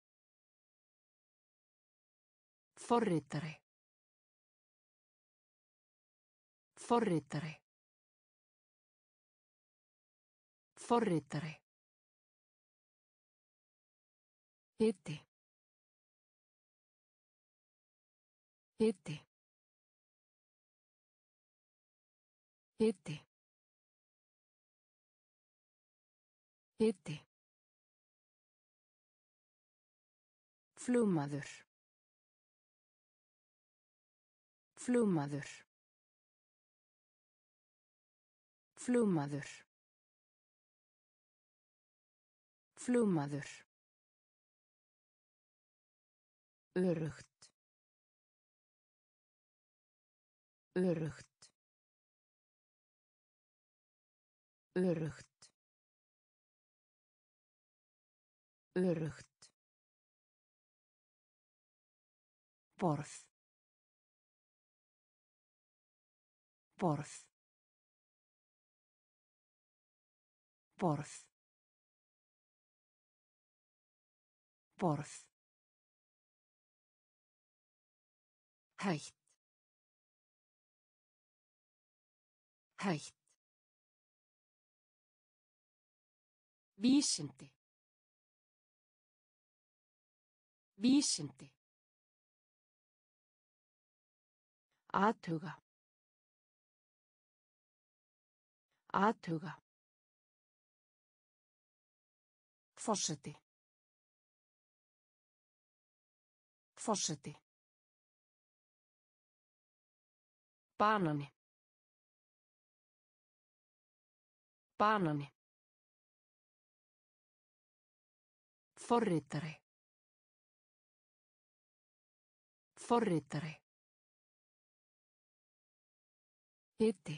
Forritari. Forritari. Forritari. Hiti. Hiti. Hiti. Hiti. Flugmaður. Flugmaður. Flugmaður. Flugmaður. Öruggt. Öruggt. Öruggt. Öruggt. Borð. Borð. Borð. Borð. Hætt. Hætt. Vísindi. Vísindi. Athuga. Athuga. Forseti. Forseti. Banani. Banani. Forritari. Forritari. Hiti.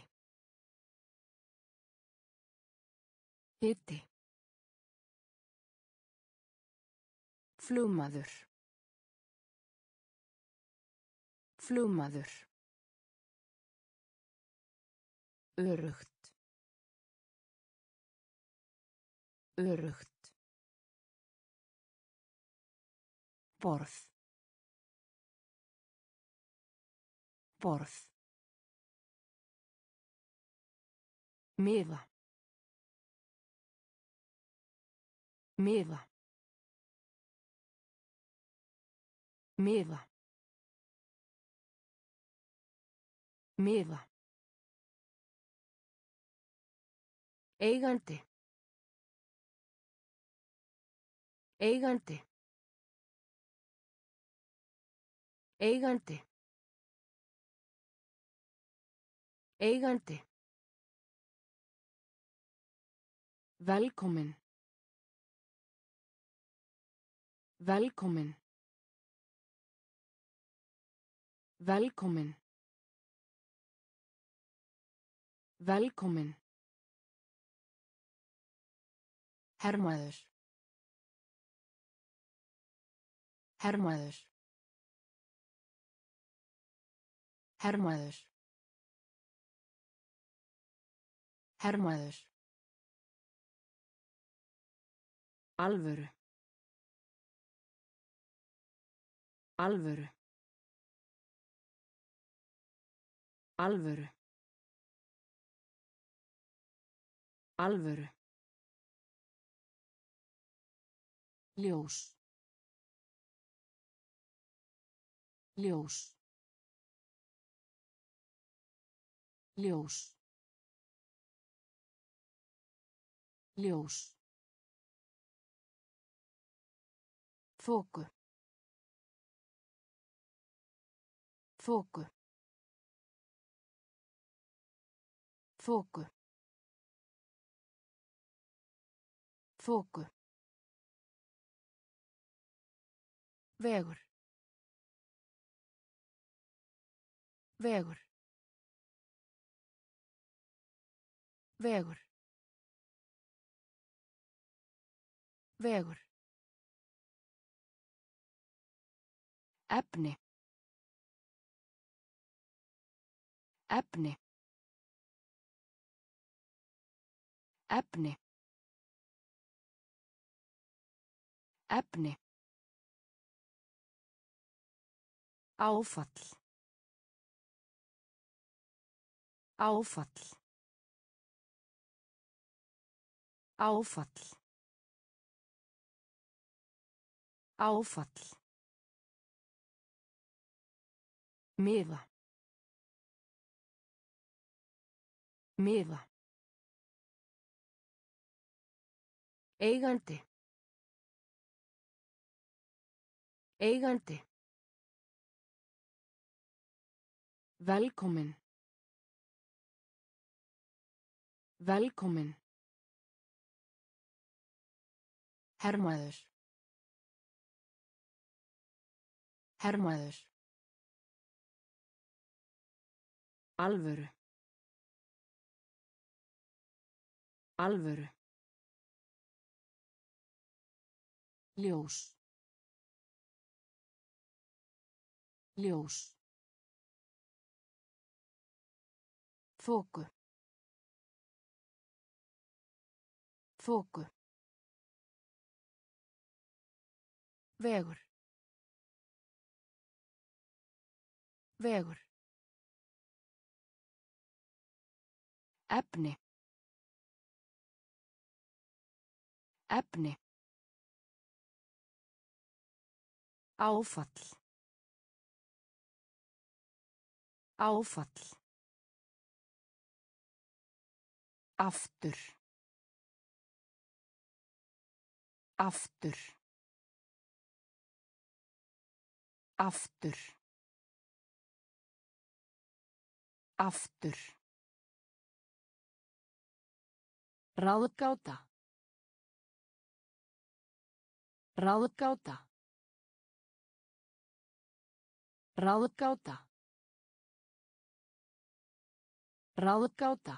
Hiti. Flugmaður. Flugmaður. Öruggt. Öruggt. Borð. Borð. Miða. Miða. Miða. Miða. Eigandi. Eigandi. Eigandi. Eigandi. Velkomin. Velkomin. Velkomin. Velkomin. Hermaður. Hermaður. Hermaður. Hermaður. Alvöru. Alvöru. Alvöru. Alvöru. Ljós. Ljós. Ljós. Ljós. Þoku. Þoku. Þoku. Þoku. Vegur. Vegur. Vegur. Vegur. Efni. Efni. Efni. Efni. Áfall. Áfall. Áfall. Áfall. Miða. Miða. Eigandi. Eigandi. Velkomin. Velkomin. Hermaður. Hermaður. Alvöru. Alvöru. Ljós. Ljós. Þoku. Þoku. Vegur. Vegur. Efni. Efni. Áfall. Áfall. Aftur. Aftur. Aftur. Aftur. Ráðgáta. Ráðgáta. Ráðgáta. Ráðgáta.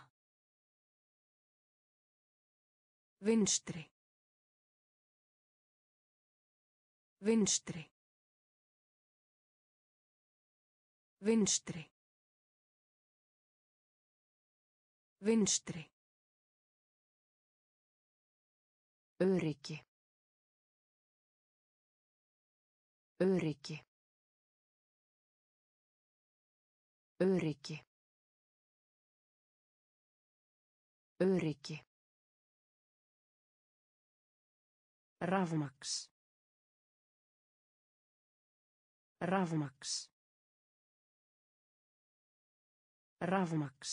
Vinstri. Vinstri. Vinstri. Vinstri. Öryggi. Öryggi. Öryggi. Öryggi. Rafmaks. Rafmaks. Rafmaks.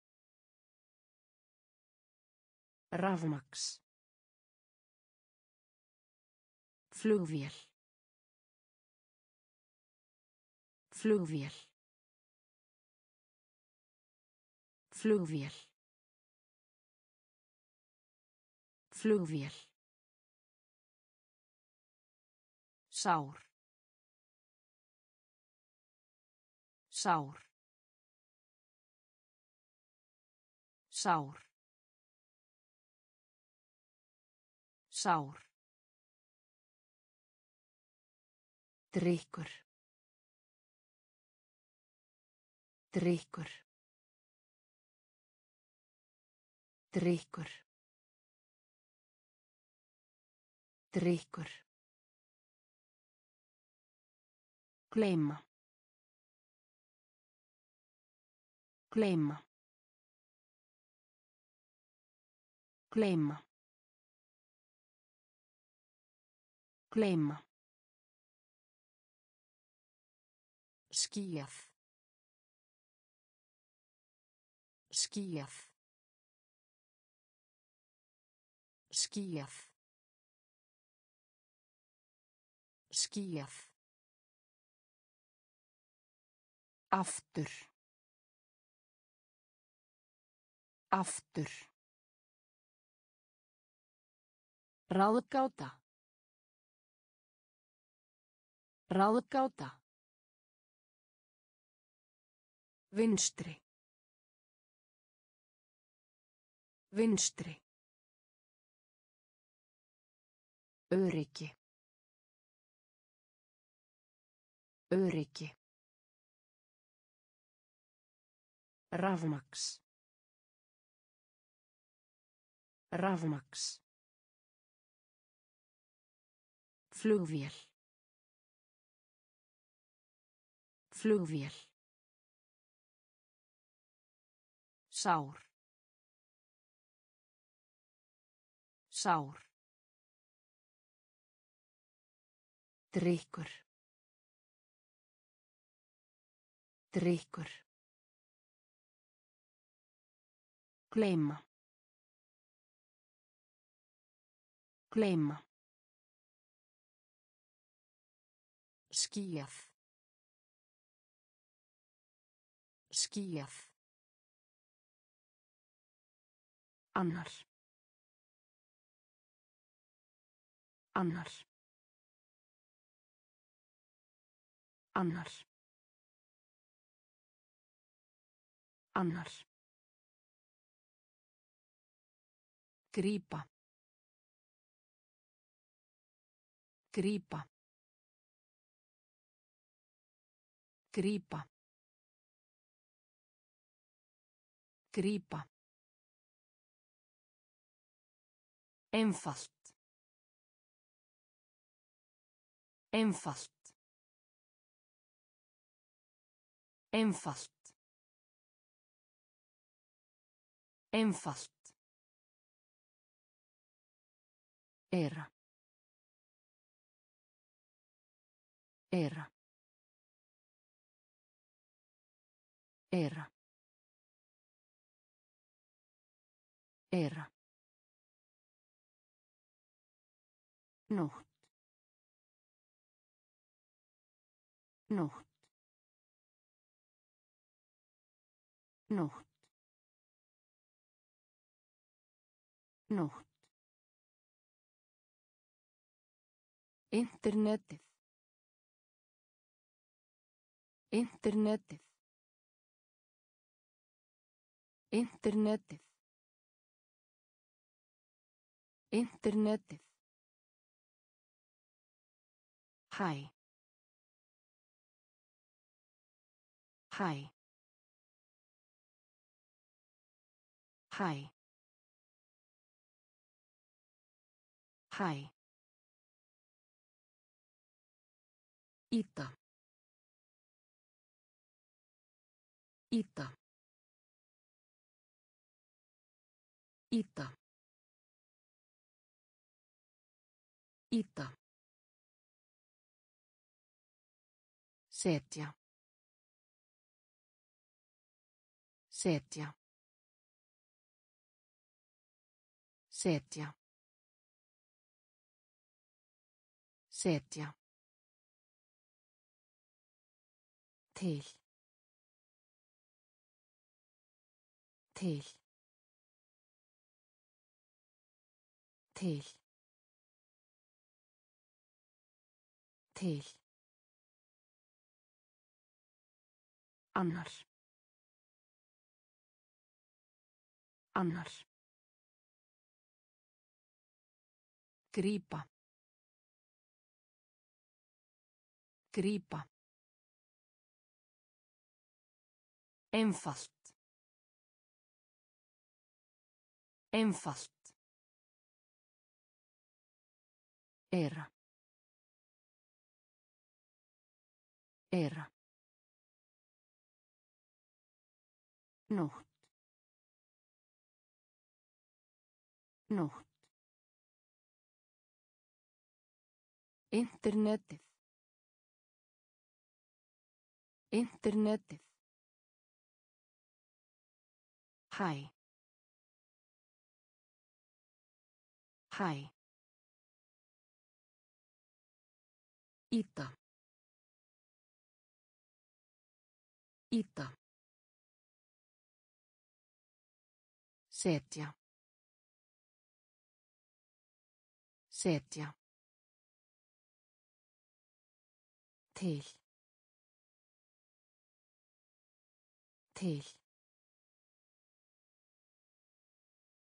Rafmaks. Flugvél. Flugvél. Flugvél. Flugvél. Sár. Sár. Sár. Sár. Drykkur. Drykkur. Drykkur. Drykkur. Gleyma. Gleyma. Gleyma. Gleyma. Skýjað. Skýjað. Skýjað. Skýjað. Aftur. Aftur. Ráðgáta. Ráðgáta. Vinstri. Vinstri. Öryggi. Öryggi. Rafmaks. Rafmaks. Flugvél. Flugvél. Sár. Sár. Drykkur. Drykkur. Gleyma. Gleyma. Skýjað. Skýjað. Annar. Annar. Annar. Annar. Grípa. Grípa. Grípa. Grípa. Einfalt. Einfalt. Einfalt. Einfalt. Era. Era. Era. Era. Nótt. Nótt. Nótt. Nótt. Internetið. Internetið. Internetið. Internetið. Hæ. Hæ. Hæ. Hæ. Ýta. Ýta. Ýta. Ýta. Setja. Setja. Setja. Setja. Til. Til. Til. Til. Annar. Annar. Grípa. Grípa. Einfalt. Einfalt. Era. Era. Nótt. Nótt. Internetið. Internetið. Hæ. Hæ. Ýta. Ýta. Setja. Setja. Til. Til.